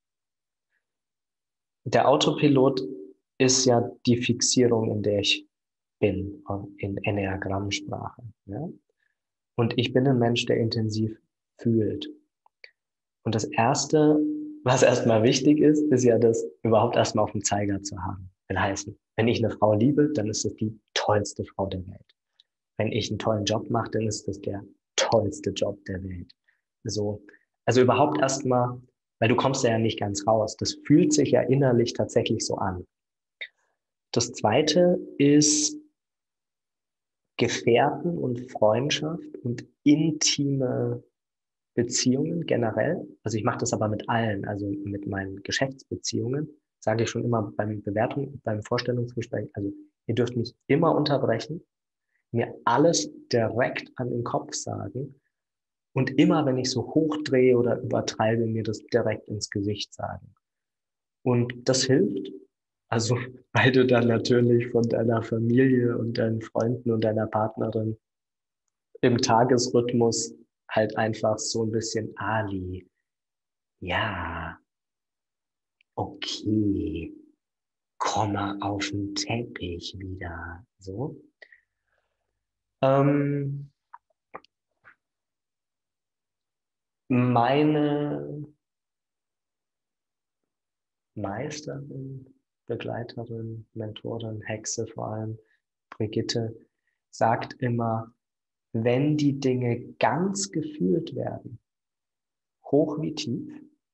A: Der Autopilot ist ja die Fixierung, in der ich bin, in Enneagrammsprache. Ja? Und ich bin ein Mensch, der intensiv fühlt. Und das Erste, was erstmal wichtig ist, ist ja das überhaupt erstmal auf dem Zeiger zu haben. Will heißen, wenn ich eine Frau liebe, dann ist das die tollste Frau der Welt. Wenn ich einen tollen Job mache, dann ist das der tollste Job der Welt. So, also überhaupt erstmal, weil du kommst ja nicht ganz raus. Das fühlt sich ja innerlich tatsächlich so an. Das Zweite ist Gefährten und Freundschaft und intime Beziehungen generell. Also ich mache das aber mit allen, also mit meinen Geschäftsbeziehungen, sage ich schon immer beim Vorstellungsgespräch, also ihr dürft mich immer unterbrechen, mir alles direkt an den Kopf sagen und immer, wenn ich so hochdrehe oder übertreibe, mir das direkt ins Gesicht sagen. Und das hilft. Also, weil du dann natürlich von deiner Familie und deinen Freunden und deiner Partnerin im Tagesrhythmus halt einfach so ein bisschen Ali. Ja, okay, komme auf den Teppich wieder. So. Ähm, meine Meisterin, Begleiterin, Mentorin, Hexe vor allem, Brigitte, sagt immer, wenn die Dinge ganz gefühlt werden, hoch wie tief,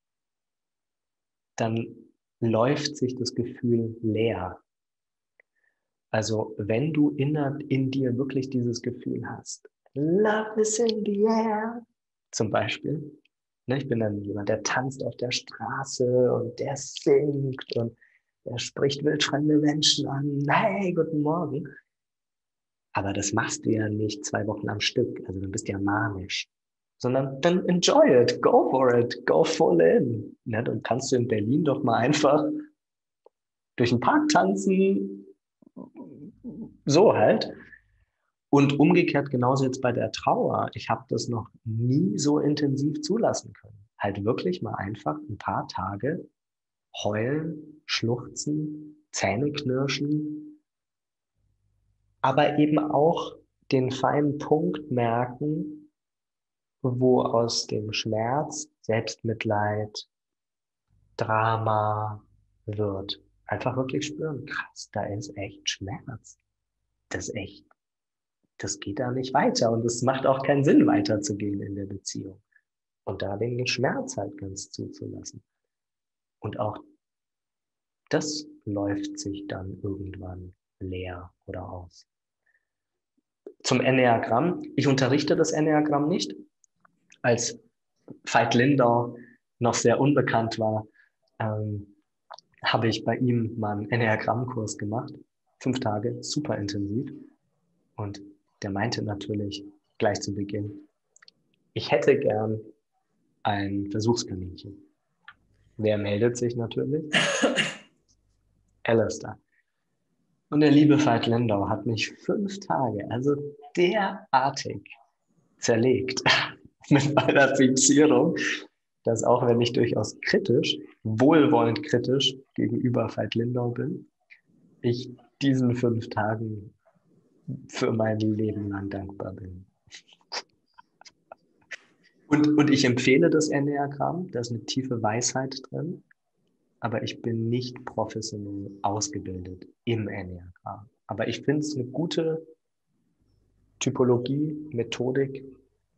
A: dann läuft sich das Gefühl leer. Also wenn du in dir wirklich dieses Gefühl hast, Love is in the air, zum Beispiel, ne, ich bin dann jemand, der tanzt auf der Straße und der singt und der spricht wildfremde Menschen an, hey, guten Morgen. Aber das machst du ja nicht 2 Wochen am Stück, also dann bist du ja manisch. Sondern dann enjoy it, go for it, go full in. Ne, dann kannst du in Berlin doch mal einfach durch den Park tanzen, so halt. Und umgekehrt genauso jetzt bei der Trauer. Ich habe das noch nie so intensiv zulassen können. Halt wirklich mal einfach ein paar Tage heulen, schluchzen, Zähne knirschen, aber eben auch den feinen Punkt merken, wo aus dem Schmerz Selbstmitleid, Drama wird. Einfach wirklich spüren, krass, da ist echt Schmerz. Das ist echt, das geht da nicht weiter und es macht auch keinen Sinn, weiterzugehen in der Beziehung. Und da den Schmerz halt ganz zuzulassen. Und auch das läuft sich dann irgendwann leer oder aus. Zum Enneagramm. Ich unterrichte das Enneagramm nicht. Als Veit Lindau noch sehr unbekannt war, habe ich bei ihm mal einen Enneagrammkurs gemacht. 5 Tage, super intensiv. Und der meinte natürlich gleich zu Beginn, ich hätte gern ein Versuchskaninchen. Wer meldet sich natürlich? Alistair. Und der liebe Veit Lindau hat mich 5 Tage, also derartig zerlegt mit meiner Fixierung, dass auch wenn ich durchaus kritisch, wohlwollend kritisch gegenüber Veit Lindau bin, ich diesen 5 Tagen für mein Leben lang dankbar bin. Und ich empfehle das Enneagramm, da ist eine tiefe Weisheit drin, aber ich bin nicht professionell ausgebildet im Enneagramm. Aber ich finde es eine gute Typologie, Methodik,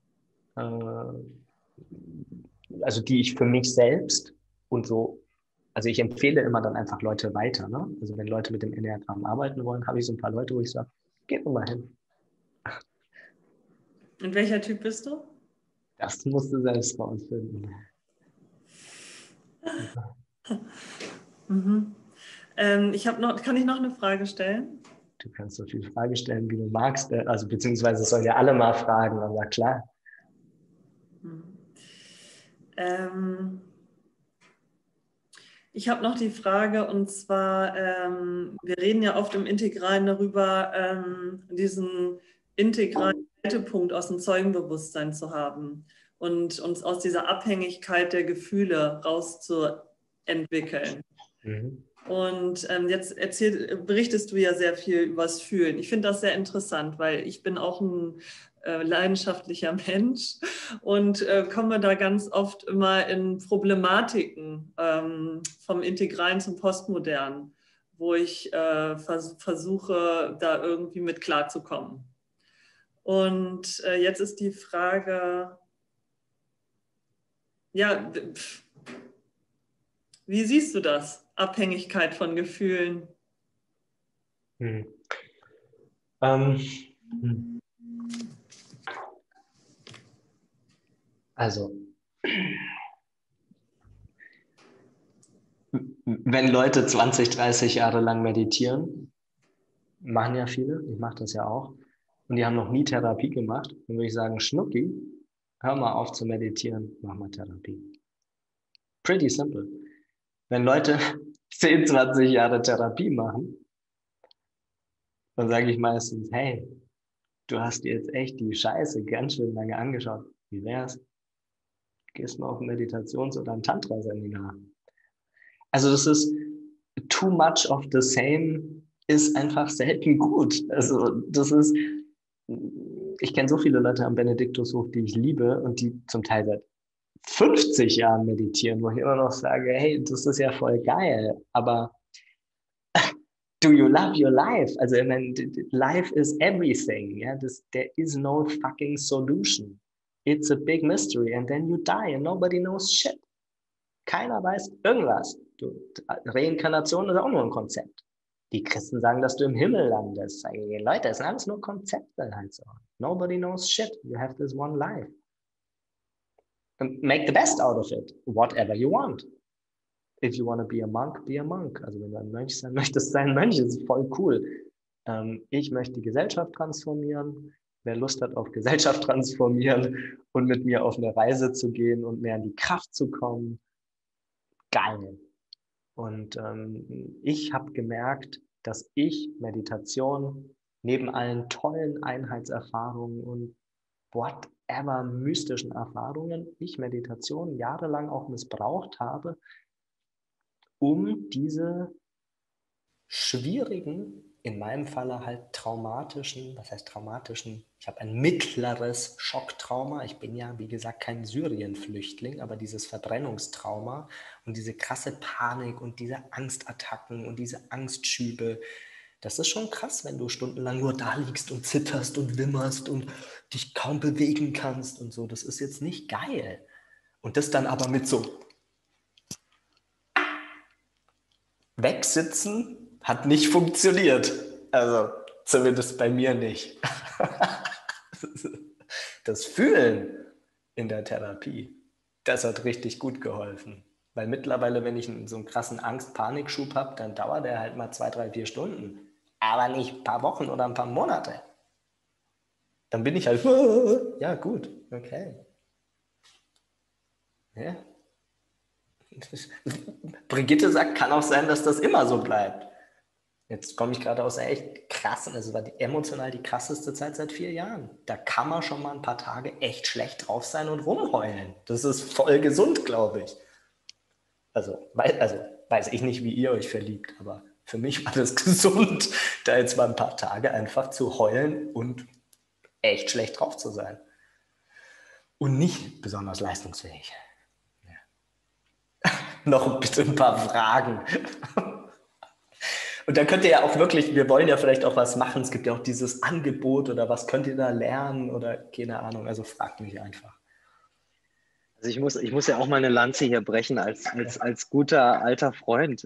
A: also die ich für mich selbst und so, also ich empfehle immer dann einfach Leute weiter. Ne? Also wenn Leute mit dem Enneagramm arbeiten wollen, habe ich so ein paar Leute, wo ich sage, geht nur mal hin.
E: Und welcher Typ bist du?
A: Das musst du selbst rausfinden.
E: Mhm. Kann ich noch eine Frage stellen?
A: Du kannst so viele Fragen stellen, wie du magst. Also beziehungsweise sollen ja alle mal fragen, aber klar.
E: Ich habe noch die Frage, und zwar, wir reden ja oft im Integralen darüber, diesen integralen Haltepunkt aus dem Zeugenbewusstsein zu haben und uns aus dieser Abhängigkeit der Gefühle rauszuentwickeln.
A: Mhm.
E: Und jetzt berichtest du ja sehr viel übers Fühlen. Ich finde das sehr interessant, weil ich bin auch ein leidenschaftlicher Mensch und komme da ganz oft immer in Problematiken vom Integralen zum Postmodernen, wo ich versuche, da irgendwie mit klarzukommen. Und jetzt ist die Frage, ja, wie siehst du das? Abhängigkeit von Gefühlen?
A: Mhm. Also, wenn Leute 20, 30 Jahre lang meditieren, machen ja viele, ich mache das ja auch, und die haben noch nie Therapie gemacht, dann würde ich sagen, Schnucki, hör mal auf zu meditieren, mach mal Therapie. Pretty simple. Wenn Leute 10, 20 Jahre Therapie machen, dann sage ich meistens, hey, du hast dir jetzt echt die Scheiße ganz schön lange angeschaut. Wie wär's? Gehst mal auf ein Meditations- oder ein Tantra-Seminar. Also das ist too much of the same ist einfach selten gut. Also das ist, ich kenne so viele Leute am Benediktushof, die ich liebe und die zum Teil seit 50 Jahren meditieren, wo ich immer noch sage, hey, das ist ja voll geil, aber do you love your life? Also ich meine, life is everything. Ja? There is no fucking solution. It's a big mystery and then you die and nobody knows shit. Keiner weiß irgendwas. Reinkarnation ist auch nur ein Konzept. Die Christen sagen, dass du im Himmel landest. Sag ich, Leute, das sind alles nur Konzepte halt so. Nobody knows shit. You have this one life. And make the best out of it. Whatever you want. If you want to be a monk, be a monk. Also wenn du ein Mönch sein möchtest, sei ein Mönch. Das ist voll cool. Ich möchte die Gesellschaft transformieren. Wer Lust hat auf Gesellschaft transformieren und mit mir auf eine Reise zu gehen und mehr in die Kraft zu kommen, geil. Und ich habe gemerkt, dass ich Meditation neben allen tollen Einheitserfahrungen und whatever mystischen Erfahrungen, ich Meditation jahrelang auch missbraucht habe, um diese schwierigen, in meinem Falle halt traumatischen, was heißt traumatischen? Ich habe ein mittleres Schocktrauma. Ich bin ja, wie gesagt, kein Syrien-Flüchtling, aber dieses Verbrennungstrauma und diese krasse Panik und diese Angstattacken und diese Angstschübe, das ist schon krass, wenn du stundenlang nur da liegst und zitterst und wimmerst und dich kaum bewegen kannst und so. Das ist jetzt nicht geil. Und das dann aber mit so Wegsitzen hat nicht funktioniert. Also zumindest bei mir nicht. Das Fühlen in der Therapie, das hat richtig gut geholfen. Weil mittlerweile, wenn ich so einen krassen Angst-Panikschub habe, dann dauert der halt mal 2, 3, 4 Stunden. Aber nicht ein paar Wochen oder ein paar Monate. Dann bin ich halt, ja gut, okay. Ja. Brigitte sagt, kann auch sein, dass das immer so bleibt. Jetzt komme ich gerade aus einer echt krassen, also war emotional die krasseste Zeit seit 4 Jahren. Da kann man schon mal ein paar Tage echt schlecht drauf sein und rumheulen. Das ist voll gesund, glaube ich. Also weiß ich nicht, wie ihr euch verliebt, aber für mich war das gesund, da jetzt mal ein paar Tage einfach zu heulen und echt schlecht drauf zu sein. Und nicht besonders leistungsfähig. Ja. Noch bitte ein paar Fragen. Und dann könnt ihr ja auch wirklich, wir wollen ja vielleicht auch was machen. Es gibt ja auch dieses Angebot oder was könnt ihr da lernen oder keine Ahnung. Also fragt mich einfach.
F: Also ich muss ja auch mal eine Lanze hier brechen als guter alter Freund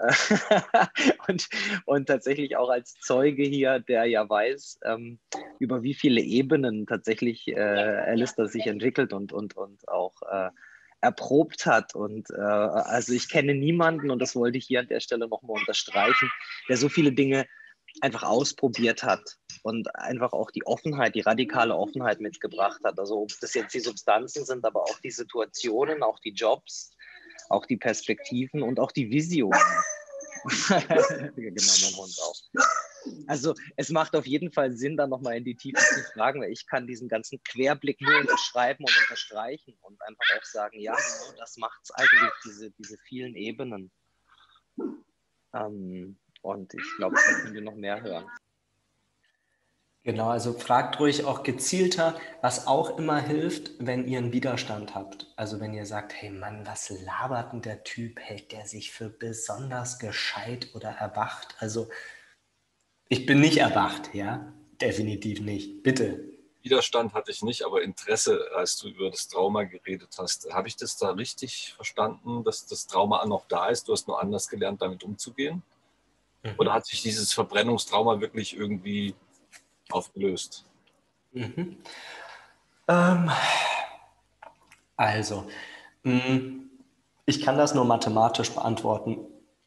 F: und tatsächlich auch als Zeuge hier, der ja weiß, über wie viele Ebenen tatsächlich Alistair sich entwickelt und auch erprobt hat. Und also ich kenne niemanden, und das wollte ich hier an der Stelle nochmal unterstreichen, der so viele Dinge einfach ausprobiert hat und einfach auch die Offenheit, die radikale Offenheit mitgebracht hat. Also ob das jetzt die Substanzen sind, aber auch die Situationen, auch die Jobs, auch die Perspektiven und auch die Visionen. Genau, mein Hund auch. Also es macht auf jeden Fall Sinn, da nochmal in die Tiefe zu fragen, weil ich kann diesen ganzen Querblick nur unterschreiben und unterstreichen und einfach auch sagen, ja, genau, das macht es eigentlich, diese vielen Ebenen. Und ich glaube, da können wir noch mehr hören.
A: Genau, also fragt ruhig auch gezielter, was auch immer hilft, wenn ihr einen Widerstand habt. Also wenn ihr sagt, hey Mann, was labert denn der Typ? Hält der sich für besonders gescheit oder erwacht? Also ich bin nicht erwacht, ja? Definitiv nicht. Bitte.
G: Widerstand hatte ich nicht, aber Interesse, als du über das Trauma geredet hast. Habe ich das da richtig verstanden, dass das Trauma noch da ist? Du hast nur anders gelernt, damit umzugehen? Mhm. Oder hat sich dieses Verbrennungstrauma wirklich irgendwie aufgelöst?
A: Mhm. Also, ich kann das nur mathematisch beantworten.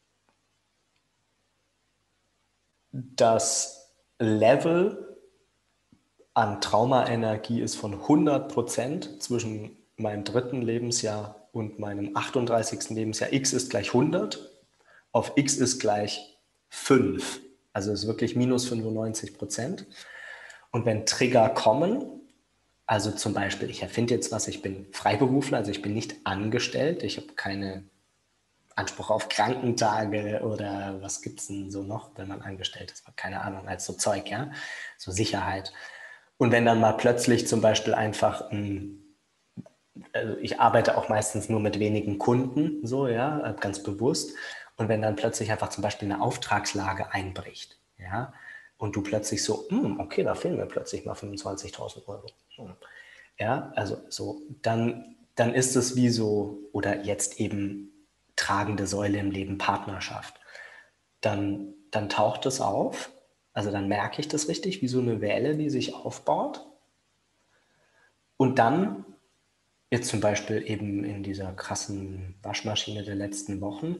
A: Das Level an Traumaenergie ist von 100% zwischen meinem 3. Lebensjahr und meinem 38. Lebensjahr, x ist gleich 100, auf x ist gleich 5. Also es ist wirklich minus 95%. Und wenn Trigger kommen, also zum Beispiel, ich erfinde jetzt was, ich bin Freiberufler, also ich bin nicht angestellt, ich habe keinen Anspruch auf Krankentage oder was gibt es denn so noch, wenn man angestellt ist, keine Ahnung, als so Zeug, ja, so Sicherheit. Und wenn dann mal plötzlich zum Beispiel einfach also ich arbeite auch meistens nur mit wenigen Kunden, so, ja, ganz bewusst. Und wenn dann plötzlich einfach zum Beispiel eine Auftragslage einbricht, ja, und du plötzlich so, okay, da fehlen mir plötzlich mal 25.000 Euro. Ja, also so, dann ist es wie so, oder jetzt eben tragende Säule im Leben Partnerschaft. Dann taucht es auf, also dann merke ich das richtig, wie so eine Welle, die sich aufbaut. Und dann, jetzt zum Beispiel eben in dieser krassen Waschmaschine der letzten Wochen,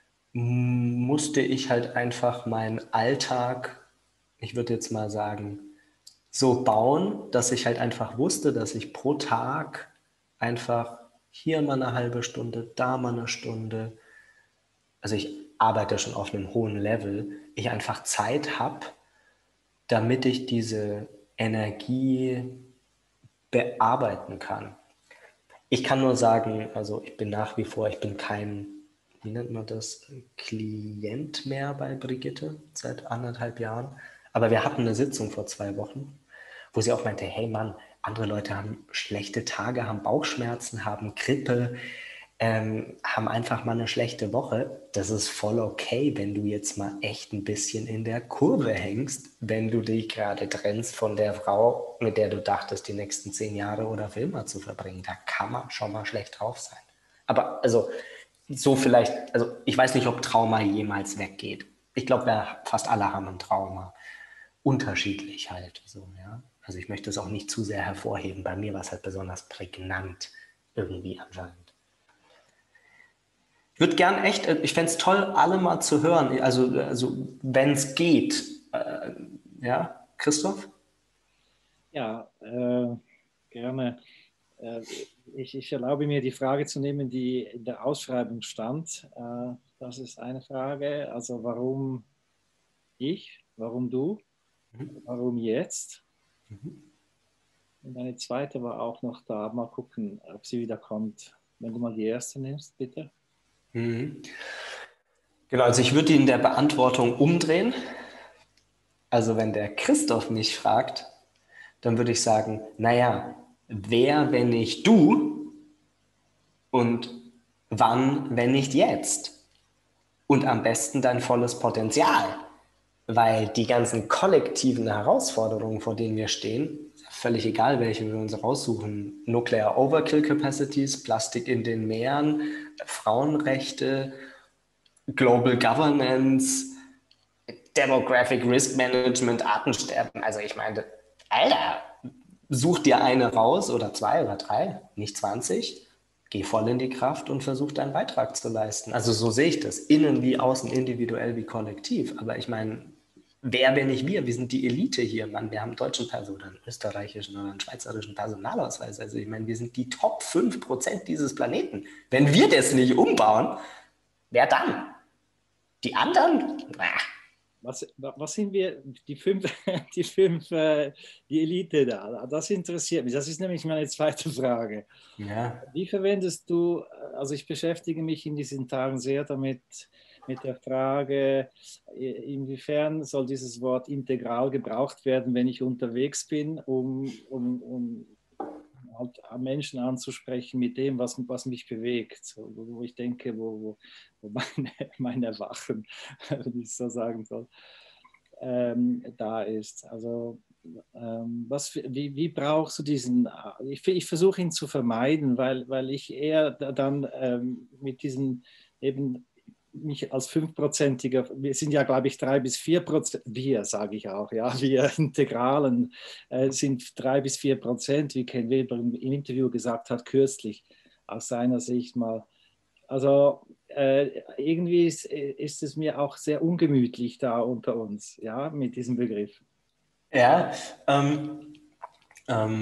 A: musste ich halt einfach meinen Alltag, ich würde jetzt mal sagen, so bauen, dass ich halt einfach wusste, dass ich pro Tag einfach hier mal eine halbe Stunde, da mal eine Stunde, also ich arbeite schon auf einem hohen Level, ich einfach Zeit habe, damit ich diese Energie bearbeiten kann. Ich kann nur sagen, also ich bin nach wie vor, ich bin kein, wie nennt man das, Klient mehr bei Brigitte seit 1,5 Jahren. Aber wir hatten eine Sitzung vor 2 Wochen, wo sie auch meinte, hey Mann, andere Leute haben schlechte Tage, haben Bauchschmerzen, haben Grippe, haben einfach mal eine schlechte Woche. Das ist voll okay, wenn du jetzt mal echt ein bisschen in der Kurve hängst, wenn du dich gerade trennst von der Frau, mit der du dachtest, die nächsten 10 Jahre oder für immer zu verbringen. Da kann man schon mal schlecht drauf sein. Aber also so vielleicht, also ich weiß nicht, ob Trauma jemals weggeht. Ich glaube, wir fast alle haben ein Trauma. Unterschiedlich halt. So, ja. Also ich möchte es auch nicht zu sehr hervorheben. Bei mir war es halt besonders prägnant irgendwie anscheinend. Ich würde gern echt, ich fände es toll, alle mal zu hören, also wenn es geht. Ja, Christoph?
H: Ja, gerne. Ich erlaube mir, die Frage zu nehmen, die in der Ausschreibung stand. Das ist eine Frage. Also warum ich, warum du, warum jetzt? Und eine zweite war auch noch da. Mal gucken, ob sie wieder kommt. Wenn du mal die erste nimmst, bitte.
A: Genau, also ich würde die in der Beantwortung umdrehen. Also wenn der Christoph mich fragt, dann würde ich sagen, naja, wer, wenn nicht du? Und wann, wenn nicht jetzt? Und am besten dein volles Potenzial. Weil die ganzen kollektiven Herausforderungen, vor denen wir stehen, völlig egal, welche wir uns raussuchen, Nuclear Overkill Capacities, Plastik in den Meeren, Frauenrechte, Global Governance, Demographic Risk Management, Artensterben. Also ich meine, Alter, such dir eine raus oder 2 oder 3, nicht 20. Geh voll in die Kraft und versuch deinen Beitrag zu leisten. Also so sehe ich das, innen wie außen, individuell wie kollektiv. Aber ich meine, wer, wenn nicht wir? Wir sind die Elite hier, Mann. Wir haben einen deutschen oder einen österreichischen oder einen schweizerischen Personalausweis. Also ich meine, wir sind die Top 5% dieses Planeten. Wenn wir das nicht umbauen, wer dann? Die anderen?
H: Was sind wir, die Elite da? Das interessiert mich. Das ist nämlich meine zweite Frage.
A: Ja.
H: Wie verwendest du, also ich beschäftige mich in diesen Tagen sehr damit, mit der Frage, inwiefern soll dieses Wort integral gebraucht werden, wenn ich unterwegs bin, um halt Menschen anzusprechen mit dem, was mich bewegt, so, wo ich denke, wo mein Erwachen, wenn ich es so sagen soll, da ist. Also wie brauchst du diesen, ich versuche ihn zu vermeiden, weil ich eher dann mit diesen eben mich als 5%iger, wir sind ja, glaube ich, 3-4%, wir sage ich auch, ja, wir Integralen sind 3-4%, wie Ken Weber im Interview gesagt hat, kürzlich, aus seiner Sicht mal. Also irgendwie ist es mir auch sehr ungemütlich da unter uns, ja, mit diesem Begriff.
A: Ja,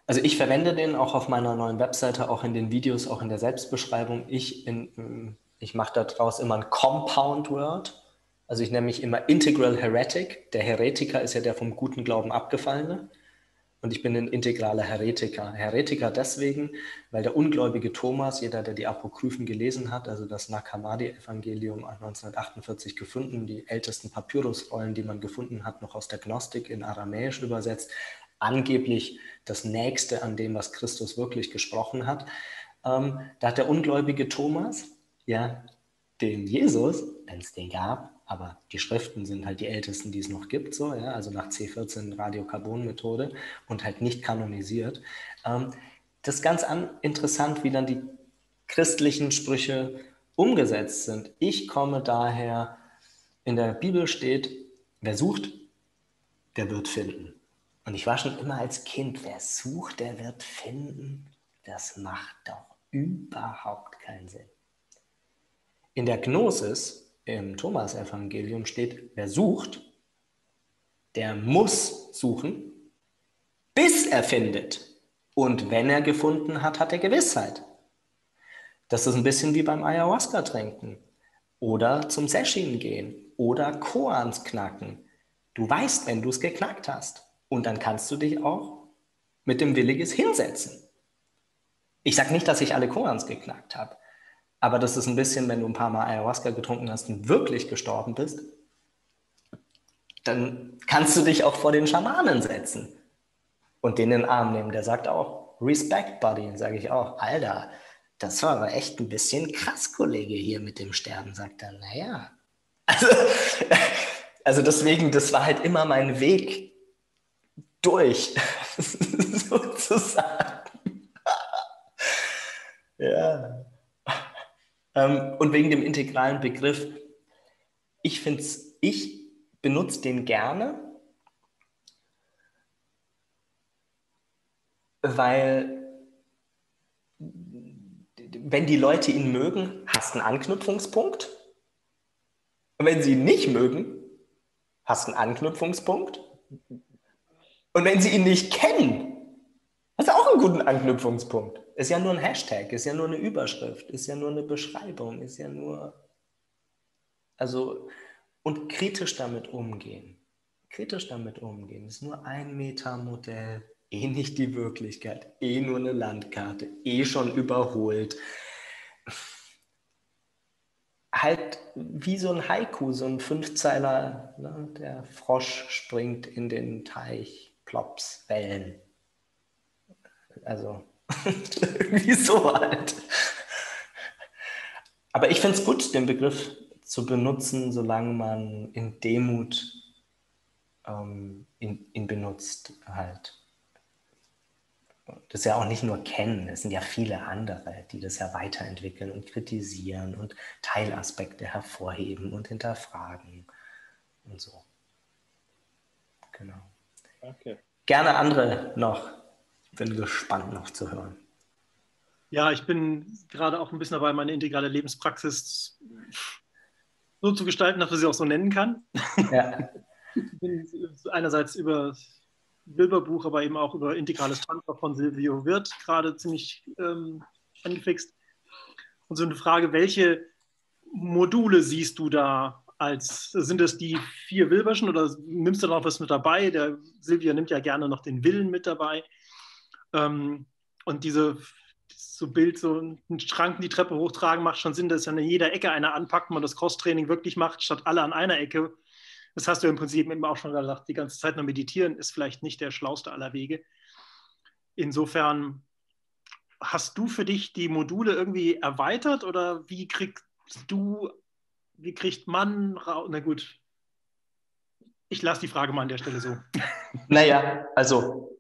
A: Also ich verwende den auch auf meiner neuen Webseite, auch in den Videos, auch in der Selbstbeschreibung. Ich mache daraus immer ein Compound Word. Also ich nenne mich immer Integral Heretic. Der Heretiker ist ja der vom guten Glauben abgefallene. Und ich bin ein integraler Heretiker. Heretiker deswegen, weil der ungläubige Thomas, jeder, der die Apokryphen gelesen hat, also das Nag Hammadi-Evangelium 1948 gefunden, die ältesten Papyrusrollen, die man gefunden hat, noch aus der Gnostik in Aramäisch übersetzt, angeblich das Nächste an dem, was Christus wirklich gesprochen hat. Da hat der ungläubige Thomas, ja, dem Jesus, wenn es den gab, aber die Schriften sind halt die ältesten, die es noch gibt, so, ja, also nach C14 Radiokarbon-Methode und halt nicht kanonisiert. Das ist ganz interessant, wie dann die christlichen Sprüche umgesetzt sind. Ich komme daher, in der Bibel steht, wer sucht, der wird finden. Und ich war schon immer als Kind, wer sucht, der wird finden. Das macht doch überhaupt keinen Sinn. In der Gnosis, im Thomas-Evangelium steht, wer sucht, der muss suchen, bis er findet. Und wenn er gefunden hat, hat er Gewissheit. Das ist ein bisschen wie beim Ayahuasca-Trinken oder zum Session gehen oder Koans knacken. Du weißt, wenn du es geknackt hast. Und dann kannst du dich auch mit dem Williges hinsetzen. Ich sage nicht, dass ich alle Koans geknackt habe. Aber das ist ein bisschen, wenn du ein paar Mal Ayahuasca getrunken hast und wirklich gestorben bist, dann kannst du dich auch vor den Schamanen setzen und den in den Arm nehmen. Der sagt auch, Respect, Buddy. Und sage ich auch, Alter, das war aber echt ein bisschen krass, Kollege, hier mit dem Sterben. Sagt er, naja. Also deswegen, das war halt immer mein Weg durch, sozusagen. Ja. Und wegen dem integralen Begriff, ich benutze den gerne, weil wenn die Leute ihn mögen, hast du einen Anknüpfungspunkt. Und wenn sie ihn nicht mögen, hast du einen Anknüpfungspunkt. Und wenn sie ihn nicht kennen, hast du auch einen guten Anknüpfungspunkt. Ist ja nur ein Hashtag, ist ja nur eine Überschrift, ist ja nur eine Beschreibung, ist ja nur, also, und kritisch damit umgehen. Kritisch damit umgehen, ist nur ein Metamodell, nicht die Wirklichkeit, nur eine Landkarte, schon überholt. Halt wie so ein Haiku, so ein Fünfzeiler, ne? Der Frosch springt in den Teich, plops, Wellen. Also, irgendwie so halt. Aber ich finde es gut, den Begriff zu benutzen, solange man in Demut ihn benutzt halt. Das ist ja auch nicht nur kennen, es sind ja viele andere, die das ja weiterentwickeln und kritisieren und Teilaspekte hervorheben und hinterfragen und so. Genau.
H: Danke.
A: Gerne andere noch. Ich bin gespannt noch zu hören.
I: Ja, ich bin gerade auch ein bisschen dabei, meine integrale Lebenspraxis so zu gestalten, dass man sie auch so nennen kann.
A: Ja.
I: Ich bin einerseits über Bilderbuch, aber eben auch über integrales Tantra von Silvio Wirth gerade ziemlich angefixt. Und so eine Frage, welche Module siehst du da sind es die 4 Wilberschen oder nimmst du noch was mit dabei? Der Silvio nimmt ja gerne noch den Willen mit dabei. Und so Bild, so einen Schrank die Treppe hochtragen, macht schon Sinn, dass an jeder Ecke einer anpackt, man das Cross-Training wirklich macht, statt alle an einer Ecke. Das hast du im Prinzip eben auch schon gesagt, die ganze Zeit nur meditieren ist vielleicht nicht der schlauste aller Wege. Insofern, hast du für dich die Module irgendwie erweitert oder wie kriegt man, na gut, ich lasse die Frage mal an der Stelle so.
A: Naja, also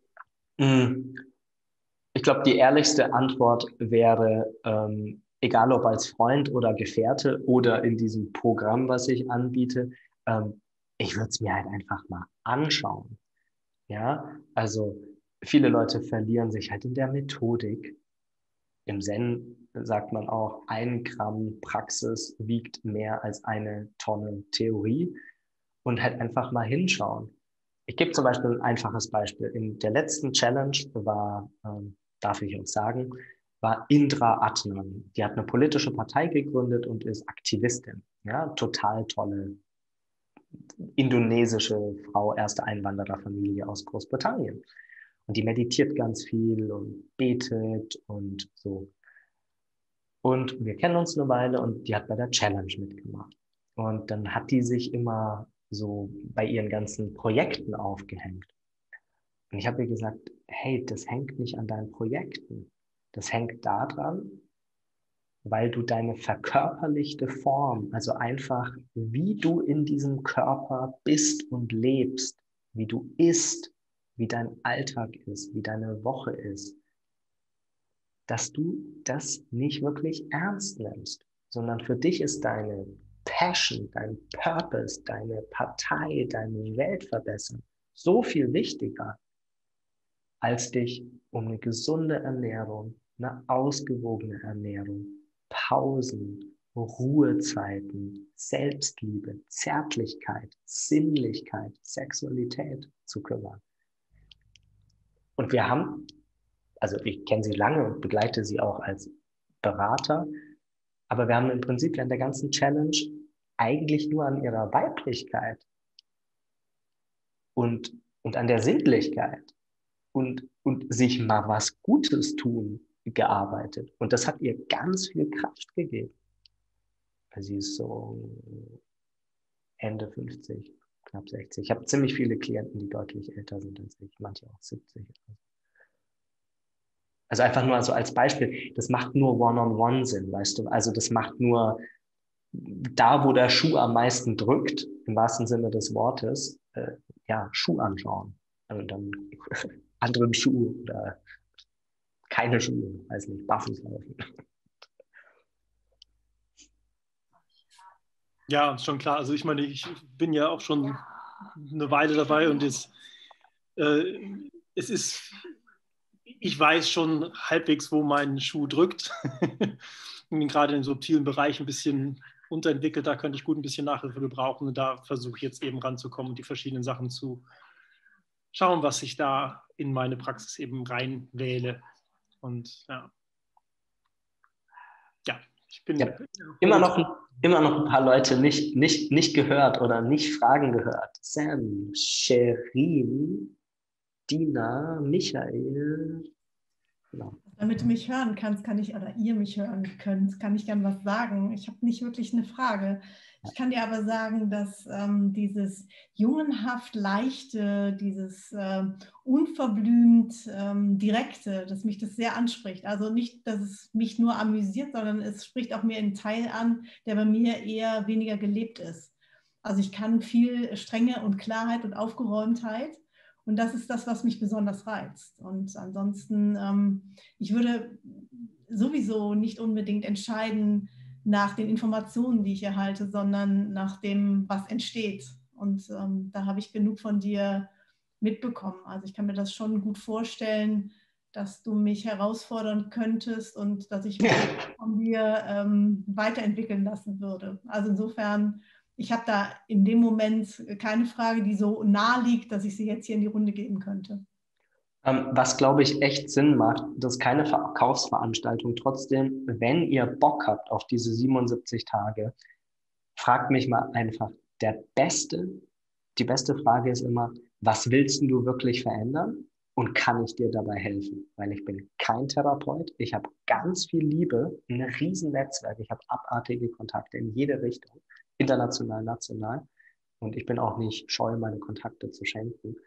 A: ich glaube, die ehrlichste Antwort wäre, egal ob als Freund oder Gefährte oder in diesem Programm, was ich anbiete, ich würde es mir halt einfach mal anschauen. Ja, also viele Leute verlieren sich halt in der Methodik. Im Zen sagt man auch, 1 Gramm Praxis wiegt mehr als 1 Tonne Theorie und halt einfach mal hinschauen. Ich gebe zum Beispiel ein einfaches Beispiel. In der letzten Challenge war, darf ich uns sagen, war Indra Adnan. Die hat eine politische Partei gegründet und ist Aktivistin. Ja, total tolle indonesische Frau, erste Einwandererfamilie aus Großbritannien. Und die meditiert ganz viel und betet und so. Und wir kennen uns eine Weile und die hat bei der Challenge mitgemacht. Und dann hat die sich immer so bei ihren ganzen Projekten aufgehängt. Und ich habe ihr gesagt, hey, das hängt nicht an deinen Projekten. Das hängt daran, weil du deine verkörperlichte Form, also einfach, wie du in diesem Körper bist und lebst, wie du isst, wie dein Alltag ist, wie deine Woche ist, dass du das nicht wirklich ernst nimmst, sondern für dich ist deine Passion, dein Purpose, deine Partei, deine Welt verbessern so viel wichtiger, als dich um eine gesunde Ernährung, eine ausgewogene Ernährung, Pausen, Ruhezeiten, Selbstliebe, Zärtlichkeit, Sinnlichkeit, Sexualität zu kümmern. Und wir haben, also ich kenne sie lange und begleite sie auch als Berater, aber wir haben im Prinzip in der ganzen Challenge eigentlich nur an ihrer Weiblichkeit und an der Sinnlichkeit und sich mal was Gutes tun gearbeitet. Und das hat ihr ganz viel Kraft gegeben. Sie ist so Ende 50, knapp 60. Ich habe ziemlich viele Klienten, die deutlich älter sind als ich, manche auch 70. Also einfach nur so als Beispiel, das macht nur One-on-One Sinn, weißt du? Also das macht nur da, wo der Schuh am meisten drückt, im wahrsten Sinne des Wortes, ja, Schuh anschauen. Und dann anderen Schuh oder keine Schuhe, weiß nicht, barfuß laufen.
I: Ja, ist schon klar. Also ich meine, ich bin ja auch schon eine Weile dabei und es ist, ich weiß schon halbwegs, wo mein Schuh drückt. Ich bin gerade im subtilen Bereich ein bisschen unterentwickelt, da könnte ich gut ein bisschen Nachhilfe gebrauchen und da versuche ich jetzt eben ranzukommen und die verschiedenen Sachen zu schauen, was ich da in meine Praxis eben reinwähle. Und ja, ich bin
A: immer noch ein paar Leute nicht gehört oder nicht Fragen gehört. Sam, Sherin, Dina, Michael. Genau.
J: Damit du mich hören kannst, oder ihr mich hören könnt, kann ich gern was sagen. Ich habe nicht wirklich eine Frage. Ich kann dir aber sagen, dass dieses jungenhaft Leichte, dieses unverblümt Direkte, dass mich das sehr anspricht. Also nicht, dass es mich nur amüsiert, sondern es spricht auch mir einen Teil an, der bei mir eher weniger gelebt ist. Also ich kann viel Strenge und Klarheit und Aufgeräumtheit. Und das ist das, was mich besonders reizt. Und ansonsten, ich würde sowieso nicht unbedingt entscheiden nach den Informationen, die ich erhalte, sondern nach dem, was entsteht. Und da habe ich genug von dir mitbekommen. Also ich kann mir das schon gut vorstellen, dass du mich herausfordern könntest und dass ich mich von dir weiterentwickeln lassen würde. Also insofern, ich habe da in dem Moment keine Frage, die so nahe liegt, dass ich sie jetzt hier in die Runde geben könnte.
A: Was, glaube ich, echt Sinn macht, das ist keine Verkaufsveranstaltung. Trotzdem, wenn ihr Bock habt auf diese 77 Tage, fragt mich mal einfach. Die beste Frage ist immer, was willst du wirklich verändern und kann ich dir dabei helfen? Weil ich bin kein Therapeut, ich habe ganz viel Liebe, ein riesen Netzwerk, ich habe abartige Kontakte in jede Richtung, international, national. Und ich bin auch nicht scheu, meine Kontakte zu schenken.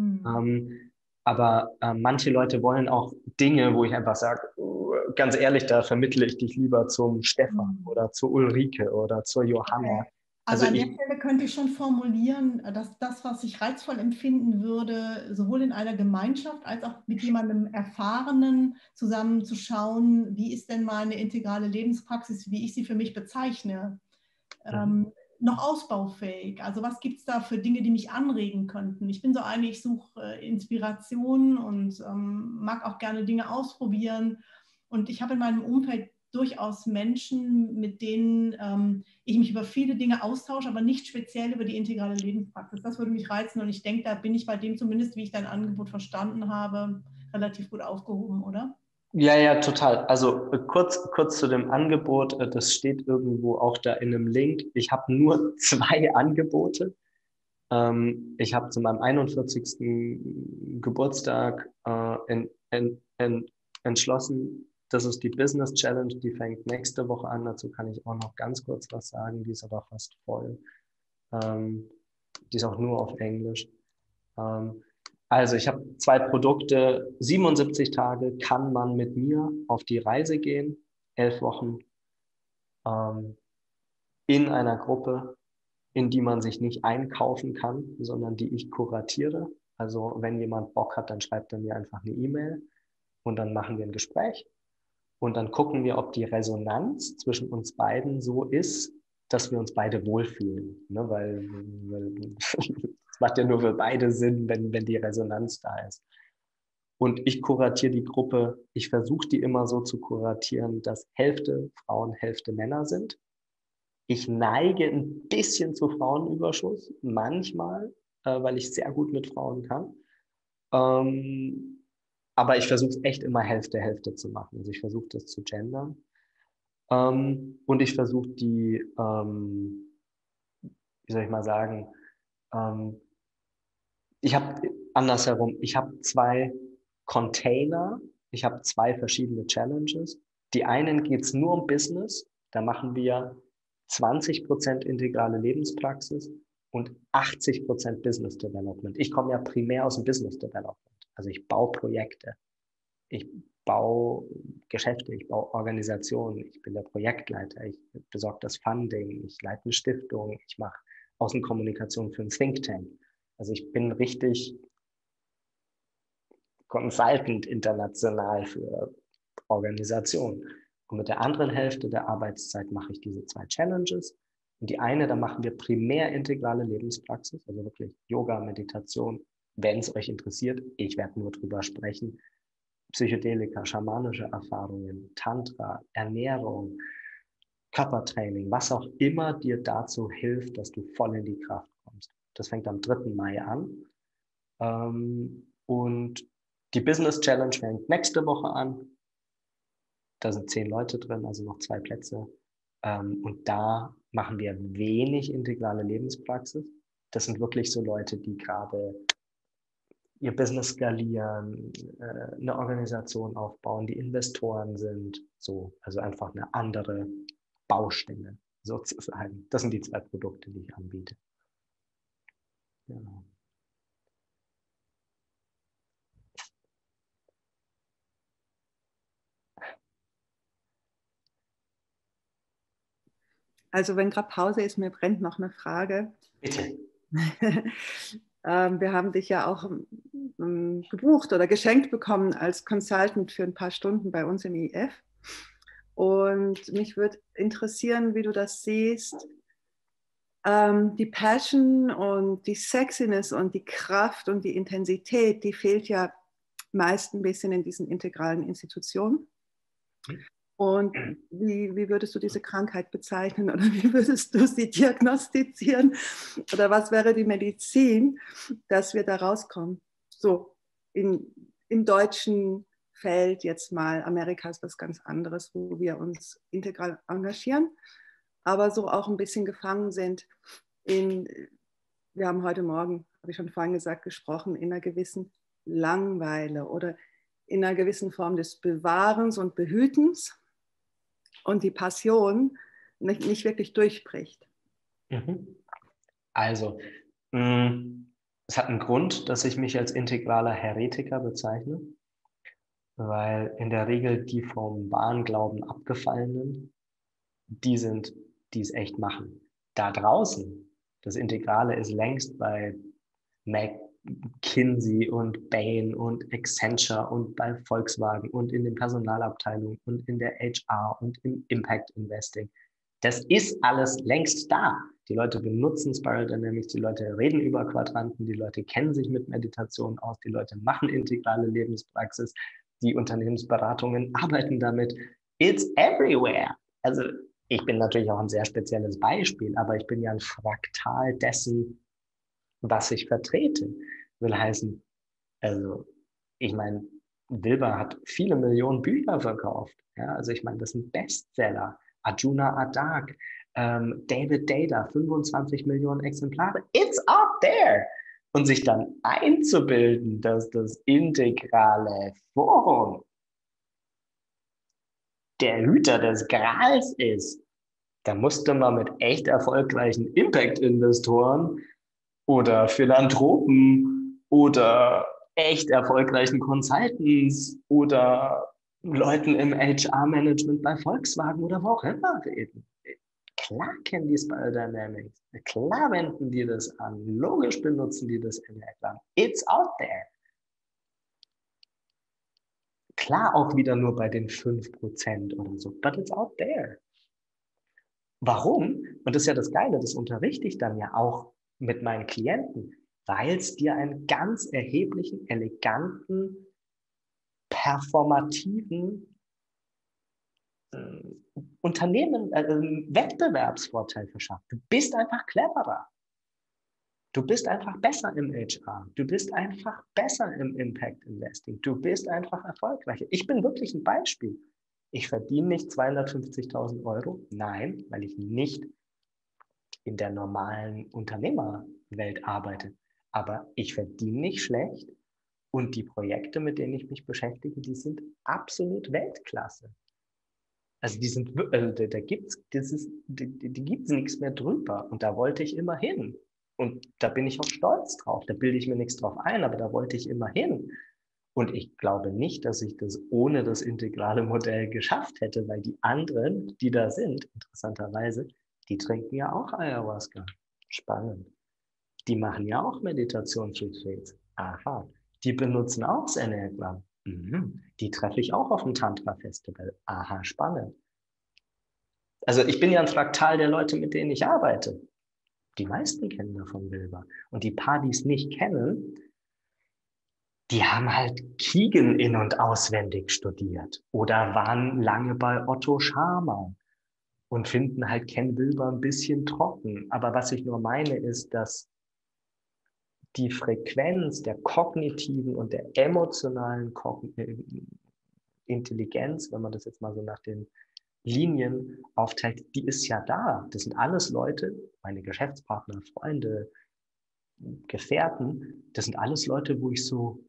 A: Aber manche Leute wollen auch Dinge, wo ich einfach sage, ganz ehrlich, da vermittle ich dich lieber zum Stefan oder zur Ulrike oder zur Johanna.
J: Okay. Also an der Stelle könnte ich schon formulieren, dass das, was ich reizvoll empfinden würde, sowohl in einer Gemeinschaft als auch mit jemandem Erfahrenen zusammen zu schauen, wie ist denn meine integrale Lebenspraxis, wie ich sie für mich bezeichne, noch ausbaufähig. Also was gibt es da für Dinge, die mich anregen könnten? Ich bin so eine, ich suche Inspiration und mag auch gerne Dinge ausprobieren. Und ich habe in meinem Umfeld durchaus Menschen, mit denen ich mich über viele Dinge austausche, aber nicht speziell über die integrale Lebenspraxis. Das würde mich reizen und ich denke, da bin ich bei dem zumindest, wie ich dein Angebot verstanden habe, relativ gut aufgehoben, oder?
A: Ja, ja, total. Also kurz zu dem Angebot, das steht irgendwo auch da in einem Link. Ich habe nur 2 Angebote. Ich habe zu meinem 41. Geburtstag entschlossen, das ist die Business Challenge, die fängt nächste Woche an. Dazu kann ich auch noch ganz kurz was sagen, die ist aber fast voll. Die ist auch nur auf Englisch. Also ich habe 2 Produkte, 77 Tage kann man mit mir auf die Reise gehen, 11 Wochen in einer Gruppe, in die man sich nicht einkaufen kann, sondern die ich kuratiere. Also wenn jemand Bock hat, dann schreibt er mir einfach eine E-Mail und dann machen wir ein Gespräch und dann gucken wir, ob die Resonanz zwischen uns beiden so ist, dass wir uns beide wohlfühlen. Ne? Weil es macht ja nur für beide Sinn, wenn die Resonanz da ist. Und ich kuratiere die Gruppe, ich versuche die immer so zu kuratieren, dass Hälfte Frauen, Hälfte Männer sind. Ich neige ein bisschen zu Frauenüberschuss, manchmal, weil ich sehr gut mit Frauen kann. Aber ich versuche es echt immer Hälfte, Hälfte zu machen. Also ich versuche das zu gendern. Und ich versuche die, wie soll ich mal sagen, ich habe andersherum, ich habe 2 Container, ich habe 2 verschiedene Challenges. Die einen geht es nur um Business, da machen wir 20% integrale Lebenspraxis und 80% Business Development. Ich komme ja primär aus dem Business Development. Also ich baue Projekte, ich baue Geschäfte, ich baue Organisationen, ich bin der Projektleiter, ich besorge das Funding, ich leite eine Stiftung, ich mache Außenkommunikation für ein Think Tank. Also ich bin richtig Consultant international für Organisationen. Und mit der anderen Hälfte der Arbeitszeit mache ich diese 2 Challenges. Und die eine, da machen wir primär integrale Lebenspraxis, also wirklich Yoga, Meditation, wenn es euch interessiert. Ich werde nur drüber sprechen. Psychedelika, schamanische Erfahrungen, Tantra, Ernährung, Körpertraining, was auch immer dir dazu hilft, dass du voll in die Kraft kommst. Das fängt am 3. Mai an. Und die Business Challenge fängt nächste Woche an. Da sind 10 Leute drin, also noch 2 Plätze. Und da machen wir wenig integrale Lebenspraxis. Das sind wirklich so Leute, die gerade ihr Business skalieren, eine Organisation aufbauen, die Investoren sind. So, also einfach eine andere Baustelle sozusagen. Das sind die 2 Produkte, die ich anbiete. Genau.
B: Also wenn gerade Pause ist, mir brennt noch eine Frage.
A: Bitte.
B: Wir haben dich ja auch gebucht oder geschenkt bekommen als Consultant für ein paar Stunden bei uns im IF. Und mich würde interessieren, wie du das siehst. Die Passion und die Sexiness und die Kraft und die Intensität, die fehlt ja meist ein bisschen in diesen integralen Institutionen. Und wie würdest du diese Krankheit bezeichnen oder wie würdest du sie diagnostizieren? Oder was wäre die Medizin, dass wir da rauskommen? So im deutschen Feld jetzt mal, Amerika ist was ganz anderes, wo wir uns integral engagieren, aber so auch ein bisschen gefangen sind wir haben heute Morgen, habe ich schon vorhin gesagt, gesprochen, in einer gewissen Langeweile oder in einer gewissen Form des Bewahrens und Behütens und die Passion nicht wirklich durchbricht.
A: Also, es hat einen Grund, dass ich mich als integraler Heretiker bezeichne, weil in der Regel die vom wahren Glauben Abgefallenen, die es echt machen. Da draußen, das Integrale ist längst bei McKinsey und Bain und Accenture und bei Volkswagen und in den Personalabteilungen und in der HR und im Impact Investing. Das ist alles längst da. Die Leute benutzen Spiral Dynamics, die Leute reden über Quadranten, die Leute kennen sich mit Meditation aus, die Leute machen integrale Lebenspraxis, die Unternehmensberatungen arbeiten damit. It's everywhere. Also ich bin natürlich auch ein sehr spezielles Beispiel, aber ich bin ja ein Fraktal dessen, was ich vertrete. Will heißen, also ich meine, Wilber hat viele Millionen Bücher verkauft. Ja, also ich meine, das sind Bestseller. Arjuna Adak, David Data, 25 Millionen Exemplare. It's out there. Und sich dann einzubilden, dass das integrale Forum der Hüter des Grals ist, da musste man mit echt erfolgreichen Impact-Investoren oder Philanthropen oder echt erfolgreichen Consultants oder Leuten im HR-Management bei Volkswagen oder wo auch immer reden. Klar kennen die Spiral Dynamics. Klar wenden die das an. Logisch benutzen die das in etwa. It's out there. Klar auch wieder nur bei den 5% oder so. But it's out there. Warum? Und das ist ja das Geile, das unterrichte ich dann ja auch mit meinen Klienten, weil es dir einen ganz erheblichen, eleganten, performativen Wettbewerbsvorteil verschafft. Du bist einfach cleverer. Du bist einfach besser im HR. Du bist einfach besser im Impact Investing. Du bist einfach erfolgreicher. Ich bin wirklich ein Beispiel. Ich verdiene nicht 250.000 Euro. Nein, weil ich nicht in der normalen Unternehmerwelt arbeite. Aber ich verdiene nicht schlecht und die Projekte, mit denen ich mich beschäftige, die sind absolut Weltklasse. Also die sind, da gibt's nichts mehr drüber und da wollte ich immer hin. Und da bin ich auch stolz drauf. Da bilde ich mir nichts drauf ein, aber da wollte ich immer hin. Und ich glaube nicht, dass ich das ohne das integrale Modell geschafft hätte, weil die anderen, die da sind, interessanterweise, die trinken ja auch Ayahuasca. Spannend. Die machen ja auch Meditationsretreats. Aha. Die benutzen auch das Enneagramm. Die treffe ich auch auf dem Tantra-Festival. Aha, spannend. Also ich bin ja ein Fraktal der Leute, mit denen ich arbeite. Die meisten kennen davon Wilber. Und die paar, die es nicht kennen, die haben halt Keegan in- und auswendig studiert oder waren lange bei Otto Scharmer und finden halt Ken Wilber ein bisschen trocken. Aber was ich nur meine, ist, dass die Frequenz der kognitiven und der emotionalen Intelligenz, wenn man das jetzt mal so nach den Linien aufteilt, die ist ja da. Das sind alles Leute, meine Geschäftspartner, Freunde, Gefährten, das sind alles Leute, wo ich so,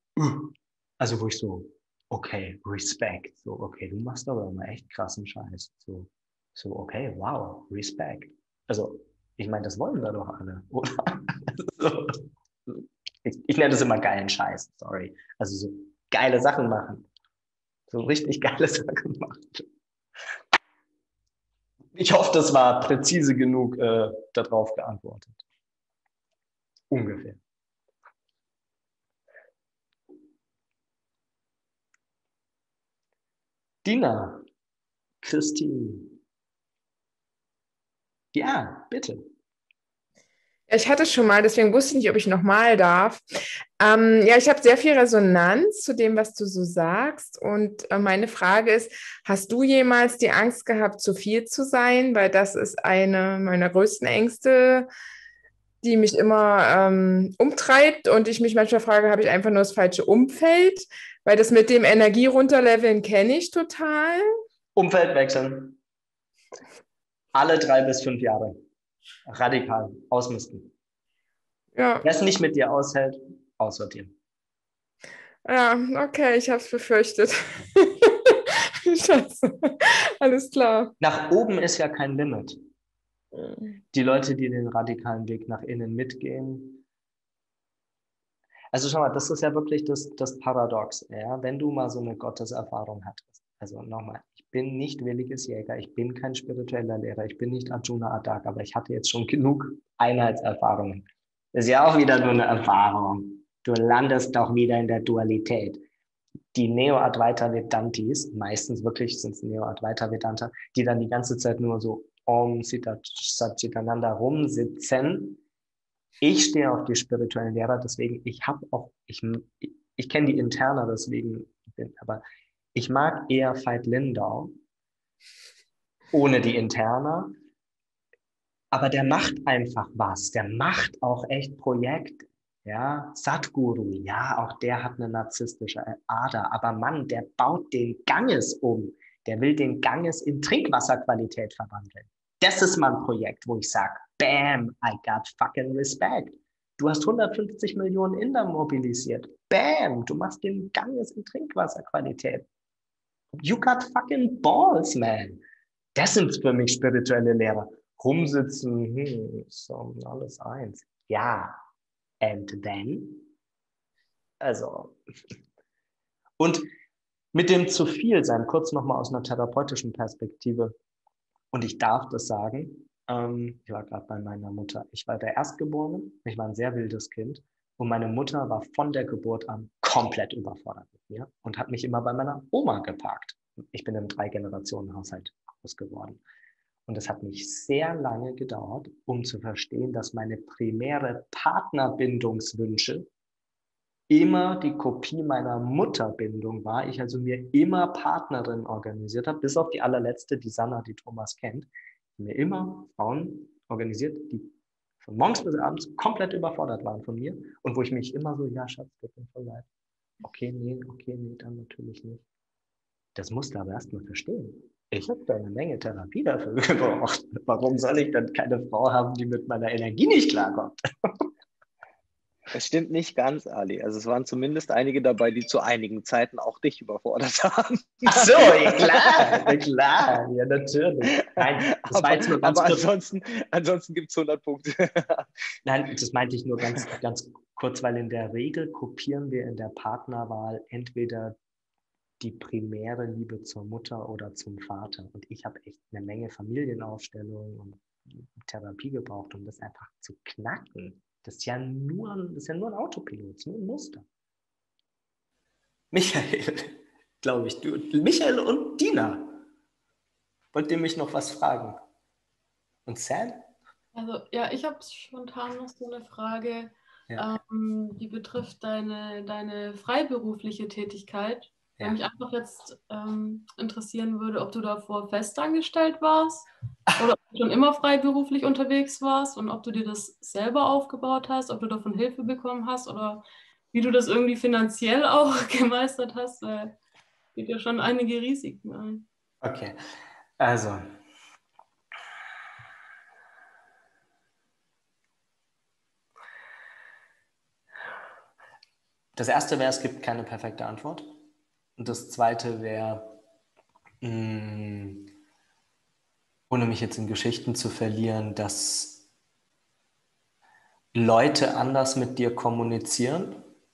A: okay, Respekt, so, okay, du machst aber immer echt krassen Scheiß, so, okay, wow, Respekt. Also, ich meine, das wollen wir doch alle, oder? So, ich nenne das immer geilen Scheiß, sorry. Also so geile Sachen machen. So richtig geile Sachen machen. Ich hoffe, das war präzise genug darauf geantwortet. Ungefähr. Dina, Christine. Ja, bitte.
C: Ich hatte schon mal, deswegen wusste ich nicht, ob ich nochmal darf. Ja, ich habe sehr viel Resonanz zu dem, was du so sagst. Und meine Frage ist, hast du jemals die Angst gehabt, zu viel zu sein? Weil das ist eine meiner größten Ängste, die mich immer umtreibt. Und ich mich manchmal frage, habe ich einfach nur das falsche Umfeld? Weil das mit dem Energie runterleveln kenne ich total.
A: Umfeld wechseln. Alle 3 bis 5 Jahre. Radikal ausmisten.
C: Ja.
A: Wer es nicht mit dir aushält, aussortieren.
C: Ja, okay, ich habe es befürchtet. Scheiße. Alles klar.
A: Nach oben ist ja kein Limit. Die Leute, die den radikalen Weg nach innen mitgehen. Also schau mal, das ist ja wirklich das Paradox. Ja? Wenn du mal so eine Gotteserfahrung hattest. Also nochmal, ich bin nicht Williges Jäger, ich bin kein spiritueller Lehrer, ich bin nicht Arjuna Adak, aber ich hatte jetzt schon genug Einheitserfahrungen. Das ist ja auch wieder nur eine Erfahrung. Du landest doch wieder in der Dualität. Die Neo-Advaita Vedantis, meistens wirklich sind es Neo-Advaita Vedanta, die dann die ganze Zeit nur so Om Sat-Chitananda rumsitzen. Ich stehe auf die spirituellen Lehrer, deswegen ich kenne die Interna, deswegen aber ich mag eher Veit Lindau, ohne die Interna. Aber der macht einfach was. Der macht auch echt Projekte. Ja, Sadhguru, ja, auch der hat eine narzisstische Ader. Aber Mann, der baut den Ganges um. Der will den Ganges in Trinkwasserqualität verwandeln. Das ist mal ein Projekt, wo ich sage, bam, I got fucking respect. Du hast 150 Millionen Inder mobilisiert. Bam, du machst den Ganges in Trinkwasserqualität. You got fucking balls, man. Das sind für mich spirituelle Lehrer. Rumsitzen, so alles eins. Ja, and then? Also, und mit dem zu viel sein, kurz nochmal aus einer therapeutischen Perspektive, und ich darf das sagen, ich war gerade bei meiner Mutter, ich war der Erstgeborene, ich war ein sehr wildes Kind und meine Mutter war von der Geburt an komplett überfordert mit mir und hat mich immer bei meiner Oma geparkt. Ich bin im 3-Generationen-Haushalt groß geworden. Und es hat mich sehr lange gedauert, um zu verstehen, dass meine primäre Partnerbindungswünsche immer die Kopie meiner Mutterbindung war. Ich also mir immer Partnerin organisiert habe, bis auf die allerletzte, die Sanna, die Thomas kennt. Mir immer Frauen organisiert, die von morgens bis abends komplett überfordert waren von mir und wo ich mich immer so, ja Schatz, tut mir voll leid. Okay, nee, dann natürlich nicht. Das musst du aber erstmal verstehen. Ich habe da eine Menge Therapie dafür gebraucht. Warum soll ich dann keine Frau haben, die mit meiner Energie nicht klarkommt?
F: Das stimmt nicht ganz, Ali. Also es waren zumindest einige dabei, die zu einigen Zeiten auch dich überfordert haben.
A: Ach so, ja, klar, ja natürlich. Nein, das war jetzt nur ganz
F: aber
A: kurz.
F: ansonsten gibt es 100 Punkte.
A: Nein, das meinte ich nur ganz kurz, weil in der Regel kopieren wir in der Partnerwahl entweder die primäre Liebe zur Mutter oder zum Vater. Und ich habe echt eine Menge Familienaufstellung und Therapie gebraucht, um das einfach zu knacken. Das ist ja nur ein Autopilot, das ist nur ein Muster. Michael, glaube ich, Michael und Dina. Wollt ihr mich noch was fragen? Und Sam?
K: Also ja, ich habe spontan noch so eine Frage,
A: Ja.
K: die betrifft deine freiberufliche Tätigkeit.
A: Ja.
K: Weil mich einfach jetzt interessieren würde, ob du davor festangestellt warst oder ob du schon immer freiberuflich unterwegs warst und ob du dir das selber aufgebaut hast, ob du davon Hilfe bekommen hast oder wie du das irgendwie finanziell auch gemeistert hast, weil es geht ja schon einige Risiken ein.
A: Okay, also das erste wäre, es gibt keine perfekte Antwort. Und das zweite wäre, ohne mich jetzt in Geschichten zu verlieren, dass Leute anders mit dir kommunizieren,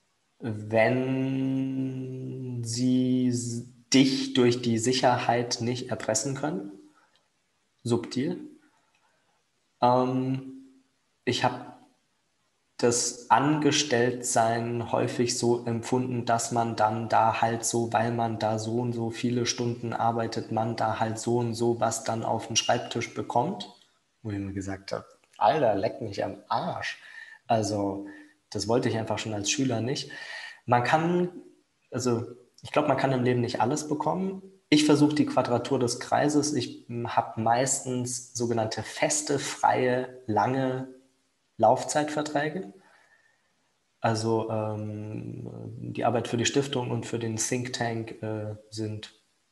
A: wenn sie dich durch die Sicherheit nicht erpressen können. Subtil. Ich habe das Angestelltsein häufig so empfunden, dass man dann da halt so, weil man da so und so viele Stunden arbeitet, man da halt so und so was dann auf den Schreibtisch bekommt. Wo ich mir gesagt habe, Alter, leck mich am Arsch. Also das wollte ich einfach schon als Schüler nicht. Ich glaube, man kann im Leben nicht alles bekommen. Ich versuche die Quadratur des Kreises. Ich habe meistens sogenannte feste, freie, lange Laufzeitverträge. Also die Arbeit für die Stiftung und für den Think Tank sind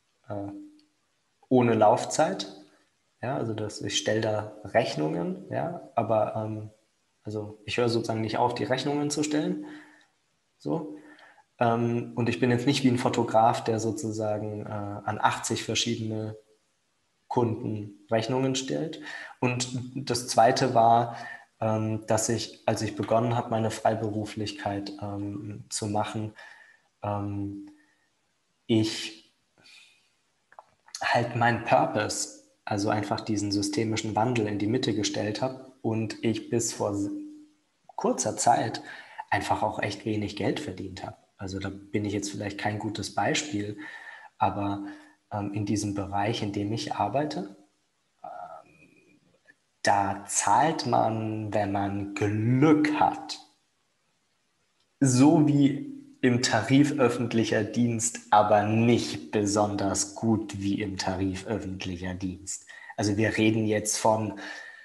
A: ohne Laufzeit. Ja, also ich stelle da Rechnungen, ja, aber also ich höre sozusagen nicht auf, die Rechnungen zu stellen. So. Und ich bin jetzt nicht wie ein Fotograf, der sozusagen an 80 verschiedene Kunden Rechnungen stellt. Und das Zweite war, dass ich, als ich begonnen habe, meine Freiberuflichkeit zu machen, ich halt meinen Purpose, also einfach diesen systemischen Wandel in die Mitte gestellt habe und ich bis vor kurzer Zeit einfach auch echt wenig Geld verdient habe. Also da bin ich jetzt vielleicht kein gutes Beispiel, aber in diesem Bereich, in dem ich arbeite, da zahlt man, wenn man Glück hat, so wie im Tarif öffentlicher Dienst, aber nicht besonders gut wie im Tarif öffentlicher Dienst. Also wir reden jetzt von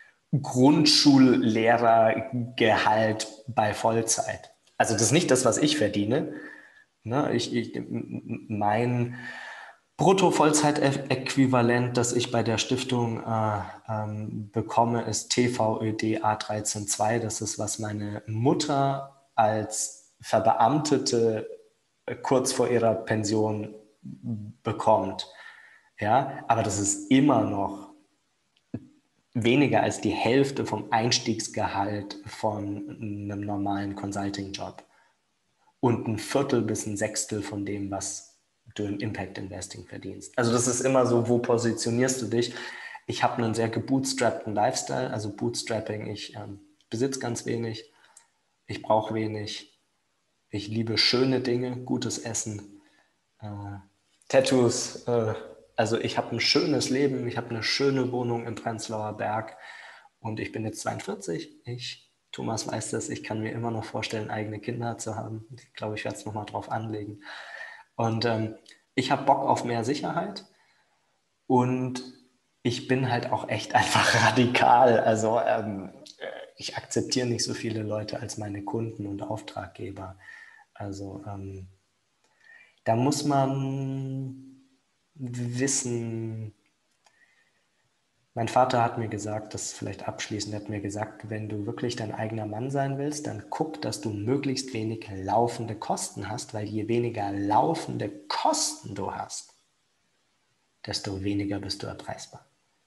A: Grundschullehrergehalt bei Vollzeit. Also das ist nicht das, was ich verdiene. Ne, mein Brutto-Vollzeitäquivalent, das ich bei der Stiftung bekomme, ist TVÖD A13.2. Das ist, was meine Mutter als Verbeamtete kurz vor ihrer Pension bekommt. Ja, aber das ist immer noch weniger als die Hälfte vom Einstiegsgehalt von einem normalen Consulting-Job. Und ein Viertel bis ein Sechstel von dem, was du im Impact Investing verdienst. Also das ist immer so, wo positionierst du dich? Ich habe einen sehr gebootstrappten Lifestyle, also Bootstrapping, ich besitze ganz wenig, ich brauche wenig, ich liebe schöne Dinge, gutes Essen, Tattoos, also ich habe ein schönes Leben, ich habe eine schöne Wohnung im Prenzlauer Berg und ich bin jetzt 42, Thomas weiß das, ich kann mir immer noch vorstellen, eigene Kinder zu haben. Ich glaube, ich werde es nochmal drauf anlegen. Und ich habe Bock auf mehr Sicherheit und ich bin halt auch echt einfach radikal. Also ich akzeptiere nicht so viele Leute als meine Kunden und Auftraggeber. Also da muss man wissen. Mein Vater hat mir gesagt, das ist vielleicht abschließend, hat mir gesagt, wenn du wirklich dein eigener Mann sein willst, dann guck, dass du möglichst wenig laufende Kosten hast, weil je weniger laufende Kosten du hast, desto weniger bist du erpreisbar.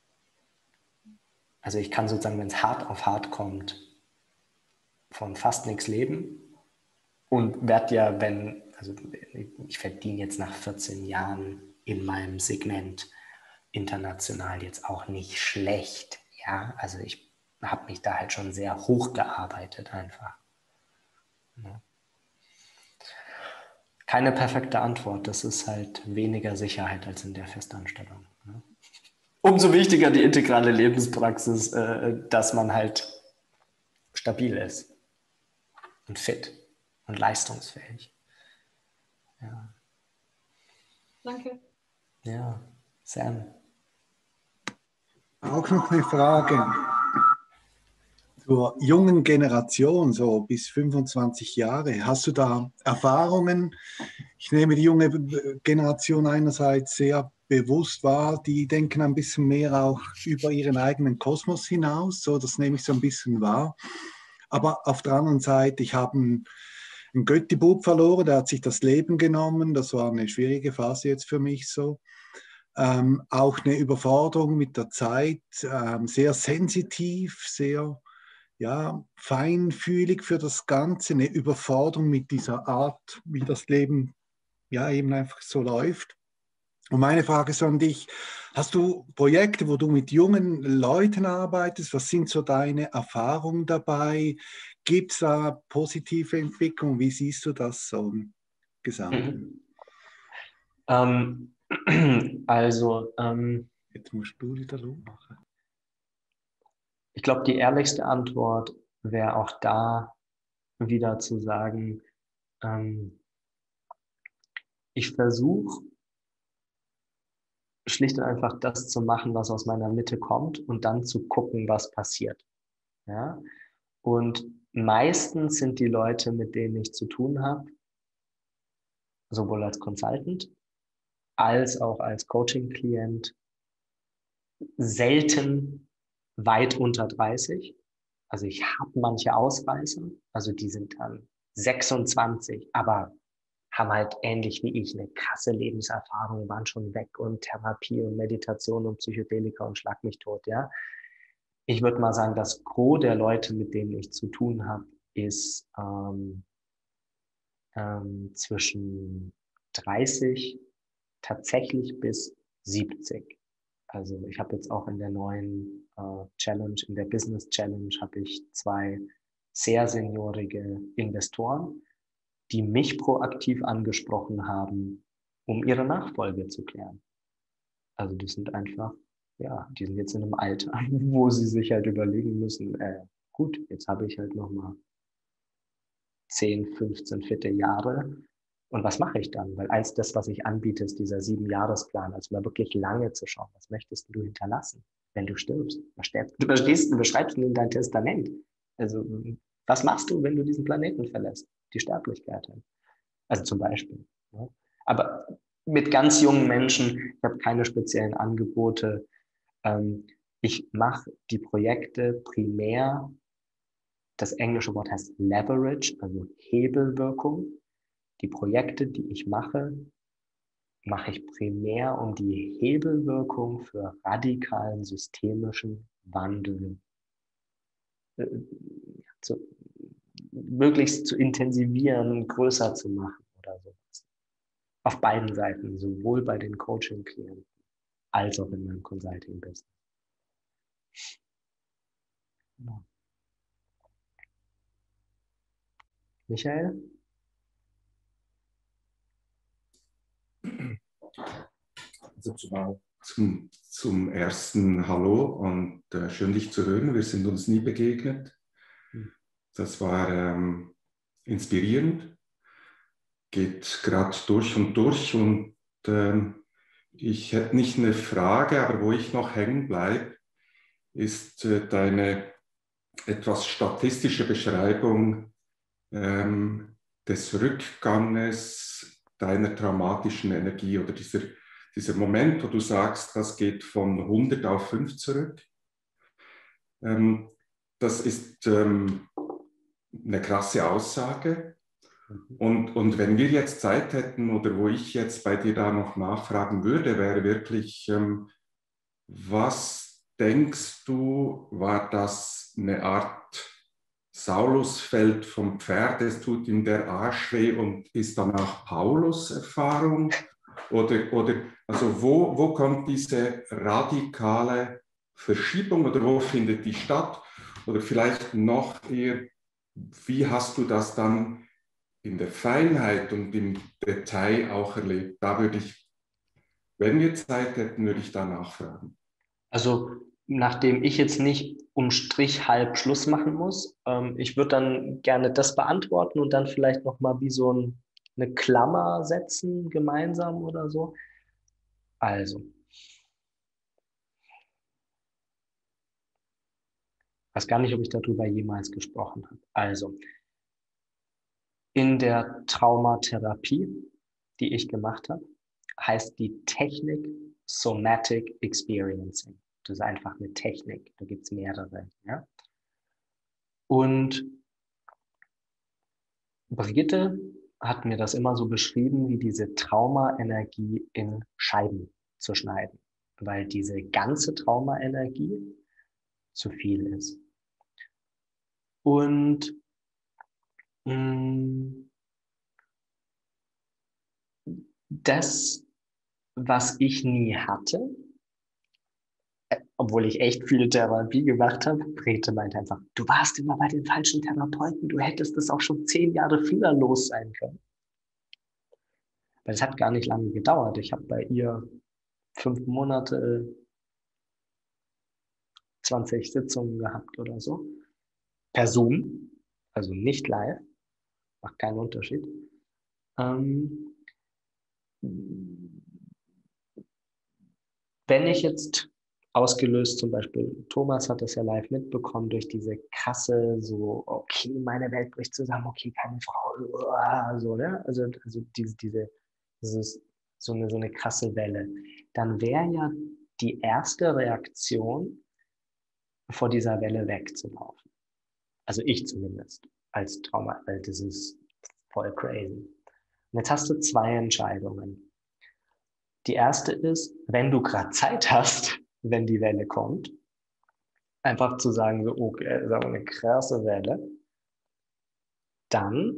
A: Also ich kann sozusagen, wenn es hart auf hart kommt, von fast nichts leben und werde ja, also ich verdiene jetzt nach 14 Jahren in meinem Segment international jetzt auch nicht schlecht, ja, also ich habe mich da halt schon sehr hochgearbeitet einfach. Ja. Keine perfekte Antwort, das ist halt weniger Sicherheit als in der Festanstellung. Ja. Umso wichtiger die integrale Lebenspraxis, dass man halt stabil ist und fit und leistungsfähig. Ja.
K: Danke.
A: Ja, Sam.
L: Auch noch eine Frage zur jungen Generation, so bis 25 Jahre. Hast du da Erfahrungen? Ich nehme die junge Generation einerseits sehr bewusst wahr, die denken ein bisschen mehr auch über ihren eigenen Kosmos hinaus, so das nehme ich so ein bisschen wahr. Aber auf der anderen Seite, ich habe einen Götti-Bub verloren, der hat sich das Leben genommen, das war eine schwierige Phase jetzt für mich so. Auch eine Überforderung mit der Zeit, sehr sensitiv, sehr feinfühlig für das Ganze, eine Überforderung mit dieser Art, wie das Leben eben einfach so läuft. Und meine Frage ist an dich, hast du Projekte, wo du mit jungen Leuten arbeitest? Was sind so deine Erfahrungen dabei? Gibt es da positive Entwicklung? Wie siehst du das so gesamt?
A: Also,
L: jetzt musst du wieder machen.
A: Ich glaube, die ehrlichste Antwort wäre auch da wieder zu sagen, ich versuche schlicht und einfach das zu machen, was aus meiner Mitte kommt und dann zu gucken, was passiert. Ja? Und meistens sind die Leute, mit denen ich zu tun habe, sowohl als Consultant als auch als Coaching-Klient, selten weit unter 30. Also ich habe manche Ausreißer, also die sind dann 26, aber haben halt ähnlich wie ich eine krasse Lebenserfahrung, waren schon weg und Therapie und Meditation und Psychedelika und schlag mich tot, ja. Ich würde mal sagen, das Gros der Leute, mit denen ich zu tun habe, ist zwischen 30 tatsächlich bis 70. Also ich habe jetzt auch in der neuen Challenge, in der Business Challenge, habe ich 2 sehr seniorige Investoren, die mich proaktiv angesprochen haben, um ihre Nachfolge zu klären. Also die sind einfach, die sind jetzt in einem Alter, wo sie sich halt überlegen müssen, gut, jetzt habe ich halt nochmal 10, 15 fitte Jahre Und was mache ich dann? Weil eins, das, was ich anbiete, ist dieser 7-Jahresplan, also mal wirklich lange zu schauen. Was möchtest du hinterlassen, wenn du stirbst? Du beschreibst in dein Testament. Also, was machst du, wenn du diesen Planeten verlässt? Die Sterblichkeit. Also zum Beispiel. Ja. Aber mit ganz jungen Menschen, ich habe keine speziellen Angebote. Ich mache die Projekte primär, das englische Wort heißt Leverage, also Hebelwirkung. Die Projekte, die ich mache ich primär, um die Hebelwirkung für radikalen systemischen Wandel möglichst zu intensivieren, größer zu machen oder sowas. Auf beiden Seiten, sowohl bei den Coaching-Klienten als auch in meinem Consulting-Business. Ja. Michael?
M: Also zum ersten Hallo und schön dich zu hören. Wir sind uns nie begegnet. Das war inspirierend, geht gerade durch und ich hätte nicht eine Frage, aber wo ich noch hängen bleibe, ist deine etwas statistische Beschreibung des Rückganges deiner traumatischen Energie oder dieser Moment, wo du sagst, das geht von 100 auf 5 zurück. Das ist eine krasse Aussage. Und wenn wir jetzt Zeit hätten oder wo ich jetzt bei dir da noch nachfragen würde, wäre wirklich, was denkst du, war das eine Art Saulusfeld vom Pferd, es tut ihm der Arsch weh und ist danach Paulus-Erfahrung? Oder also wo kommt diese radikale Verschiebung oder wo findet die statt? Oder vielleicht noch eher, wie hast du das dann in der Feinheit und im Detail auch erlebt? Da würde ich, wenn wir Zeit hätten, würde ich da nachfragen.
A: Also nachdem ich jetzt nicht um Strich halb Schluss machen muss, ich würde dann gerne das beantworten und dann vielleicht nochmal wie so eine Klammer setzen, gemeinsam oder so. Also, ich weiß gar nicht, ob ich darüber jemals gesprochen habe. Also, in der Traumatherapie, die ich gemacht habe, heißt die Technik Somatic Experiencing. Das ist einfach eine Technik, da gibt es mehrere. Ja? Und Brigitte hat mir das immer so beschrieben, wie diese Traumaenergie in Scheiben zu schneiden, weil diese ganze Traumaenergie zu viel ist. Und das, was ich nie hatte, obwohl ich echt viel Therapie gemacht habe, Brigitte meinte einfach, du warst immer bei den falschen Therapeuten, du hättest das auch schon 10 Jahre früher los sein können. Weil es hat gar nicht lange gedauert. Ich habe bei ihr 5 Monate 20 Sitzungen gehabt oder so. Per Zoom, also nicht live, macht keinen Unterschied. Wenn ich jetzt ausgelöst, zum Beispiel Thomas hat das ja live mitbekommen, durch diese krasse, so, okay, meine Welt bricht zusammen, okay, keine Frau, so, ne? Also dieses, so eine krasse Welle. Dann wäre ja die erste Reaktion, vor dieser Welle wegzulaufen. Also ich zumindest, als Trauma, weil das ist voll crazy. Und jetzt hast du 2 Entscheidungen. Die erste ist, wenn du gerade Zeit hast, wenn die Welle kommt, einfach zu sagen, so, okay, das ist aber eine krasse Welle, dann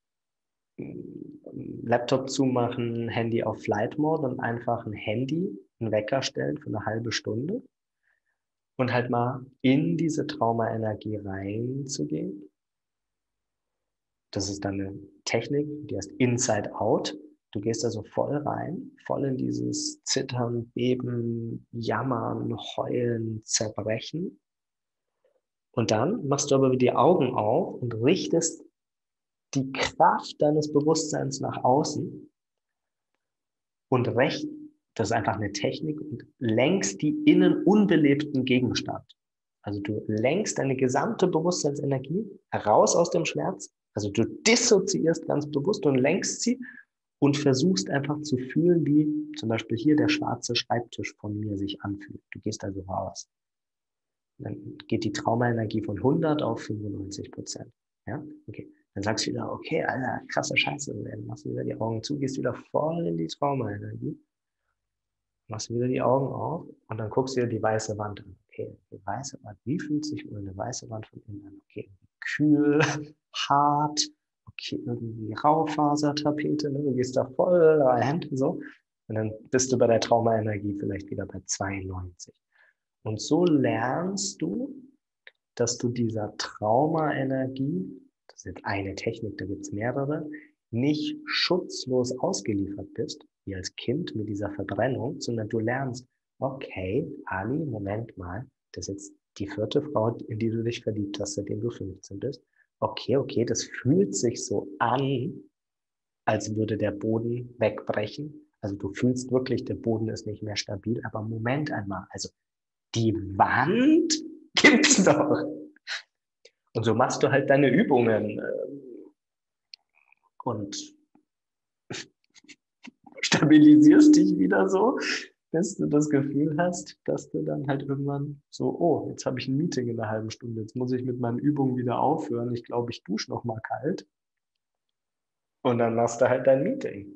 A: Laptop zumachen, Handy auf Flight Mode und einfach ein Handy, einen Wecker stellen für eine halbe Stunde und halt mal in diese Traumaenergie reinzugehen. Das ist dann eine Technik, die heißt Inside Out. Du gehst also voll rein, voll in dieses Zittern, Beben, Jammern, Heulen, Zerbrechen. Und dann machst du aber die Augen auf und richtest die Kraft deines Bewusstseins nach außen und rechts, das ist einfach eine Technik, und lenkst die innen unbelebten Gegenstand. Also du lenkst deine gesamte Bewusstseinsenergie heraus aus dem Schmerz, also du dissoziierst ganz bewusst und lenkst sie und versuchst einfach zu fühlen, wie zum Beispiel hier der schwarze Schreibtisch von mir sich anfühlt. Du gehst also raus. Dann geht die Traumaenergie von 100 auf 95%. Ja? Okay. Dann sagst du wieder, okay, Alter, krasse Scheiße. Dann machst du wieder die Augen zu, gehst wieder voll in die Traumaenergie. Machst wieder die Augen auf und dann guckst du dir die weiße Wand an. Okay, die weiße Wand, wie fühlt sich wohl eine weiße Wand von innen an? Okay, kühl, hart, okay, irgendwie Raufasertapete, ne? Du gehst da voll rein, so. Und dann bist du bei der Traumaenergie vielleicht wieder bei 92. Und so lernst du, dass du dieser Traumaenergie, das ist jetzt eine Technik, da gibt es mehrere, nicht schutzlos ausgeliefert bist, wie als Kind mit dieser Verbrennung, sondern du lernst, okay, Ali, Moment mal, das ist jetzt die 4. Frau, in die du dich verliebt hast, seitdem du 15 bist. Okay, das fühlt sich so an, als würde der Boden wegbrechen. Also du fühlst wirklich, der Boden ist nicht mehr stabil, aber Moment einmal, also die Wand gibt's doch. Und so machst du halt deine Übungen und stabilisierst dich wieder so, bis du das Gefühl hast, dass du dann halt irgendwann so, oh, jetzt habe ich ein Meeting in einer halben Stunde, jetzt muss ich mit meinen Übungen wieder aufhören. Ich glaube, ich dusche noch mal kalt. Und dann machst du halt dein Meeting.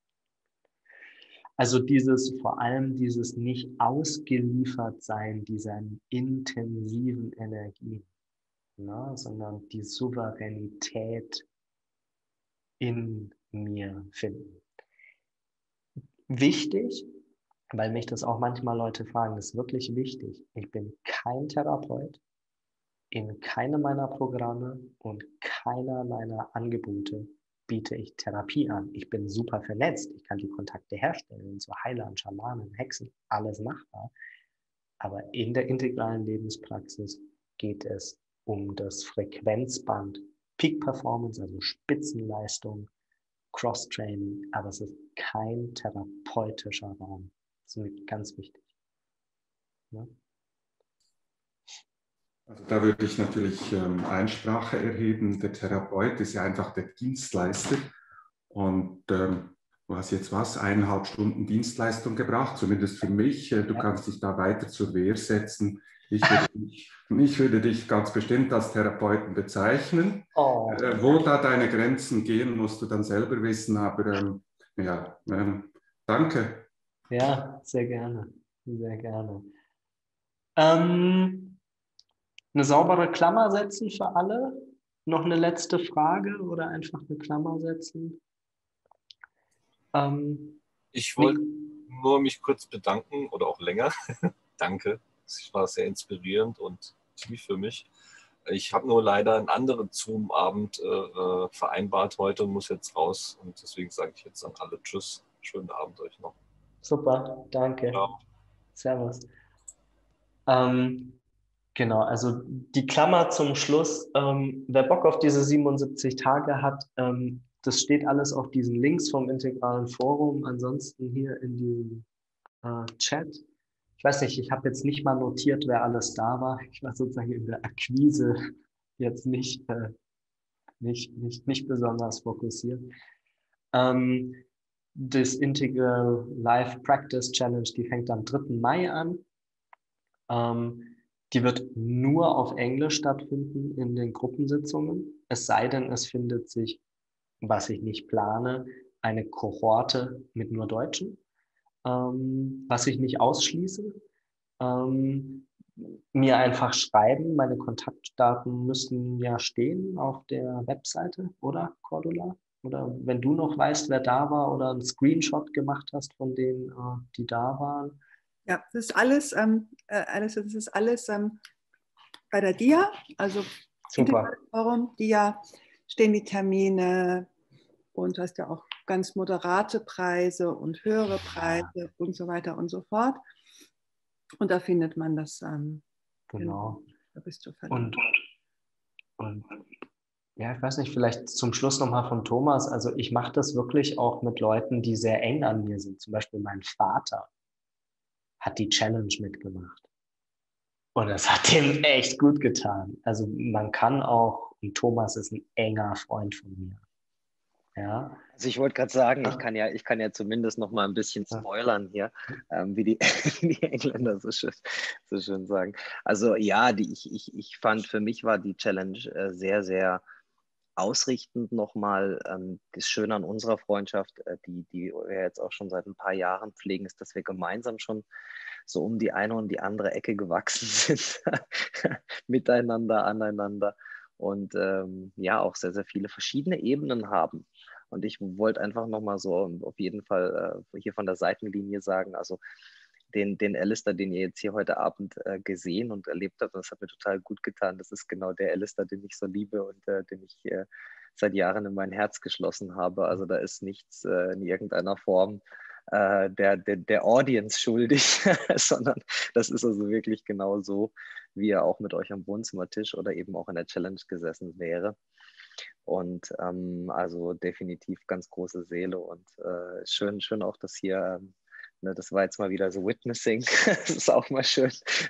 A: Also vor allem dieses nicht ausgeliefert sein, dieser intensiven Energie, ne, sondern die Souveränität in mir finden. Wichtig, weil mich das auch manchmal Leute fragen, das ist wirklich wichtig. Ich bin kein Therapeut, in keinem meiner Programme und keiner meiner Angebote biete ich Therapie an. Ich bin super vernetzt, ich kann die Kontakte herstellen, zu Heilern, Schamanen, Hexen, alles machbar. Aber in der integralen Lebenspraxis geht es um das Frequenzband Peak Performance, also Spitzenleistung, Cross-Training, aber es ist kein therapeutischer Raum. Das ist mir ganz wichtig. Ja?
M: Also da würde ich natürlich Einsprache erheben. Der Therapeut ist ja einfach der Dienstleister. Und du hast jetzt 1,5 Stunden Dienstleistung gebracht, zumindest für mich. Du kannst dich da weiter zur Wehr setzen. Ich würde dich ganz bestimmt als Therapeuten bezeichnen. Oh. Wo da deine Grenzen gehen, musst du dann selber wissen. Aber danke.
A: Ja, sehr gerne. Sehr gerne. Eine saubere Klammer setzen für alle? Noch eine letzte Frage oder einfach eine Klammer setzen?
G: Ich wollte nur mich kurz bedanken oder auch länger. Danke. Es war sehr inspirierend und tief für mich. Ich habe nur leider einen anderen Zoom-Abend vereinbart heute und muss jetzt raus. Und deswegen sage ich jetzt an alle Tschüss. Schönen Abend euch noch.
A: Super, danke.
G: Ciao.
A: Servus. Genau, also die Klammer zum Schluss. Wer Bock auf diese 77 Tage hat, das steht alles auf diesen Links vom Integralen Forum. Ansonsten hier in diesem Chat. Ich weiß nicht, ich habe jetzt nicht mal notiert, wer alles da war. Ich war sozusagen in der Akquise jetzt nicht besonders fokussiert. Das Integral Life Practice Challenge, die fängt am 3. Mai an. Die wird nur auf Englisch stattfinden in den Gruppensitzungen. Es sei denn, es findet sich, was ich nicht plane, eine Kohorte mit nur Deutschen. Was ich nicht ausschließe, mir einfach schreiben. Meine Kontaktdaten müssen ja stehen auf der Webseite, oder Cordula? Oder wenn du noch weißt, wer da war oder einen Screenshot gemacht hast von denen, die da waren.
B: Ja, das ist alles, bei der DIA, also
A: Super.
B: Forum, DIA stehen die Termine und du hast ja auch ganz moderate Preise und höhere Preise und so weiter und so fort. Und da findet man das.
A: Genau.
B: Da bist du verlinkt.
A: Und Ja, ich weiß nicht, vielleicht zum Schluss nochmal von Thomas. Also ich mache das wirklich auch mit Leuten, die sehr eng an mir sind. Zum Beispiel mein Vater hat die Challenge mitgemacht. Und es hat dem echt gut getan. Also man kann auch, und Thomas ist ein enger Freund von mir. Ja.
F: Also ich wollte gerade sagen, ich kann ja zumindest noch mal ein bisschen spoilern hier, wie die, die Engländer so schön sagen. Also ja, ich fand, für mich war die Challenge sehr, sehr ausrichtend nochmal. Das Schöne an unserer Freundschaft, die wir jetzt auch schon seit ein paar Jahren pflegen, ist, dass wir gemeinsam schon so um die eine und die andere Ecke gewachsen sind, miteinander, aneinander und ja, auch sehr, sehr viele verschiedene Ebenen haben. Und ich wollte einfach nochmal so auf jeden Fall hier von der Seitenlinie sagen, also den Alistair, den ihr jetzt hier heute Abend gesehen und erlebt habt, das hat mir total gut getan. Das ist genau der Alistair, den ich so liebe und den ich seit Jahren in mein Herz geschlossen habe. Also da ist nichts in irgendeiner Form der Audience schuldig, sondern das ist also wirklich genau so, wie er auch mit euch am Wohnzimmertisch oder eben auch in der Challenge gesessen wäre. Und also definitiv ganz große Seele und schön auch, dass hier, ne, das war jetzt mal wieder so Witnessing, das ist auch mal schön.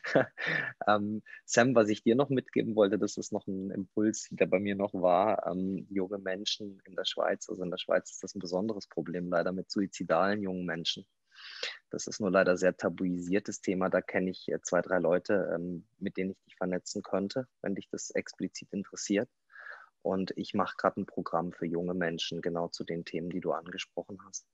F: Sam, was ich dir noch mitgeben wollte, das ist noch ein Impuls, der bei mir noch war, junge Menschen in der Schweiz, also in der Schweiz ist das ein besonderes Problem leider mit suizidalen jungen Menschen. Das ist nur leider ein sehr tabuisiertes Thema, da kenne ich 2, 3 Leute, mit denen ich dich vernetzen könnte, wenn dich das explizit interessiert. Und ich mache gerade ein Programm für junge Menschen, genau zu den Themen, die du angesprochen hast.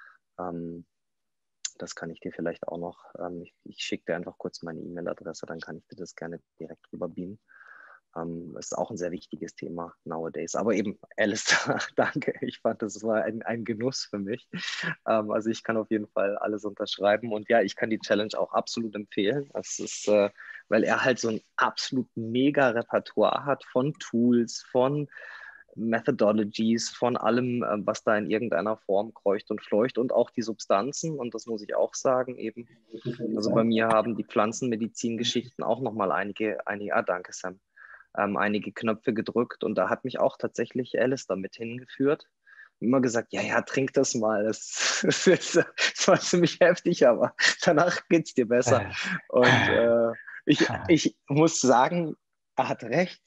F: Das kann ich dir vielleicht auch noch, ich schicke dir einfach kurz meine E-Mail-Adresse, dann kann ich dir das gerne direkt rüberbeamen. Das ist auch ein sehr wichtiges Thema nowadays. Aber eben, Alistair, danke. Ich fand, das war ein Genuss für mich. Also ich kann auf jeden Fall alles unterschreiben. Und ja, ich kann die Challenge auch absolut empfehlen. Das ist, weil er halt so ein absolut mega Repertoire hat von Tools, von Methodologies, von allem, was da in irgendeiner Form kreucht und fleucht und auch die Substanzen. Und das muss ich auch sagen eben. Also bei mir haben die Pflanzenmedizin-Geschichten auch nochmal einige, danke Sam, einige Knöpfe gedrückt und da hat mich auch tatsächlich Alistair mit hingeführt. Immer gesagt, ja, trink das mal, das war ziemlich heftig, aber danach geht es dir besser. Und ich muss sagen, er hat recht.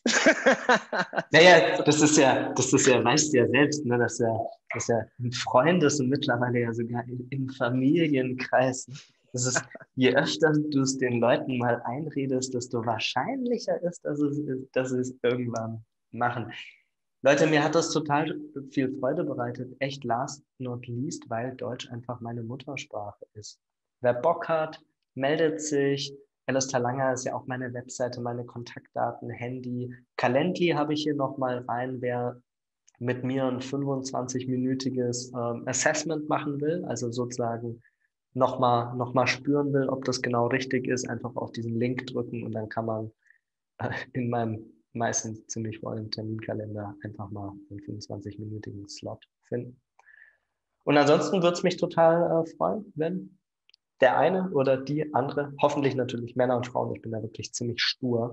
A: Naja, das ist ja, weißt du ja selbst, ne, dass ja ein Freundes- und mittlerweile ja sogar in Familienkreisen. Das ist, je öfter du es den Leuten mal einredest, desto wahrscheinlicher ist, dass sie es irgendwann machen. Leute, mir hat das total viel Freude bereitet. Echt last not least, weil Deutsch einfach meine Muttersprache ist. Wer Bock hat, meldet sich. Alistair Langer ist ja auch meine Webseite, meine Kontaktdaten, Handy. Calendly habe ich hier nochmal rein, wer mit mir ein 25-minütiges Assessment machen will, also sozusagen nochmal spüren will, ob das genau richtig ist, einfach auf diesen Link drücken und dann kann man in meinem meistens ziemlich vollen Terminkalender einfach mal einen 25-minütigen Slot finden. Und ansonsten würde es mich total freuen, wenn der eine oder die andere, hoffentlich natürlich Männer und Frauen, ich bin da wirklich ziemlich stur,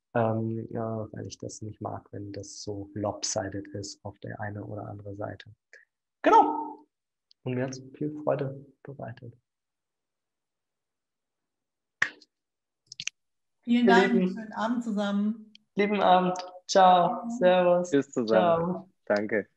A: weil ich das nicht mag, wenn das so lopsided ist auf der eine oder andere Seite. Genau. Und mir hat es viel Freude bereitet.
J: Vielen Dank. Schönen Abend zusammen.
A: Lieben Abend. Ciao. Servus.
F: Tschüss zusammen.
A: Ciao.
F: Danke.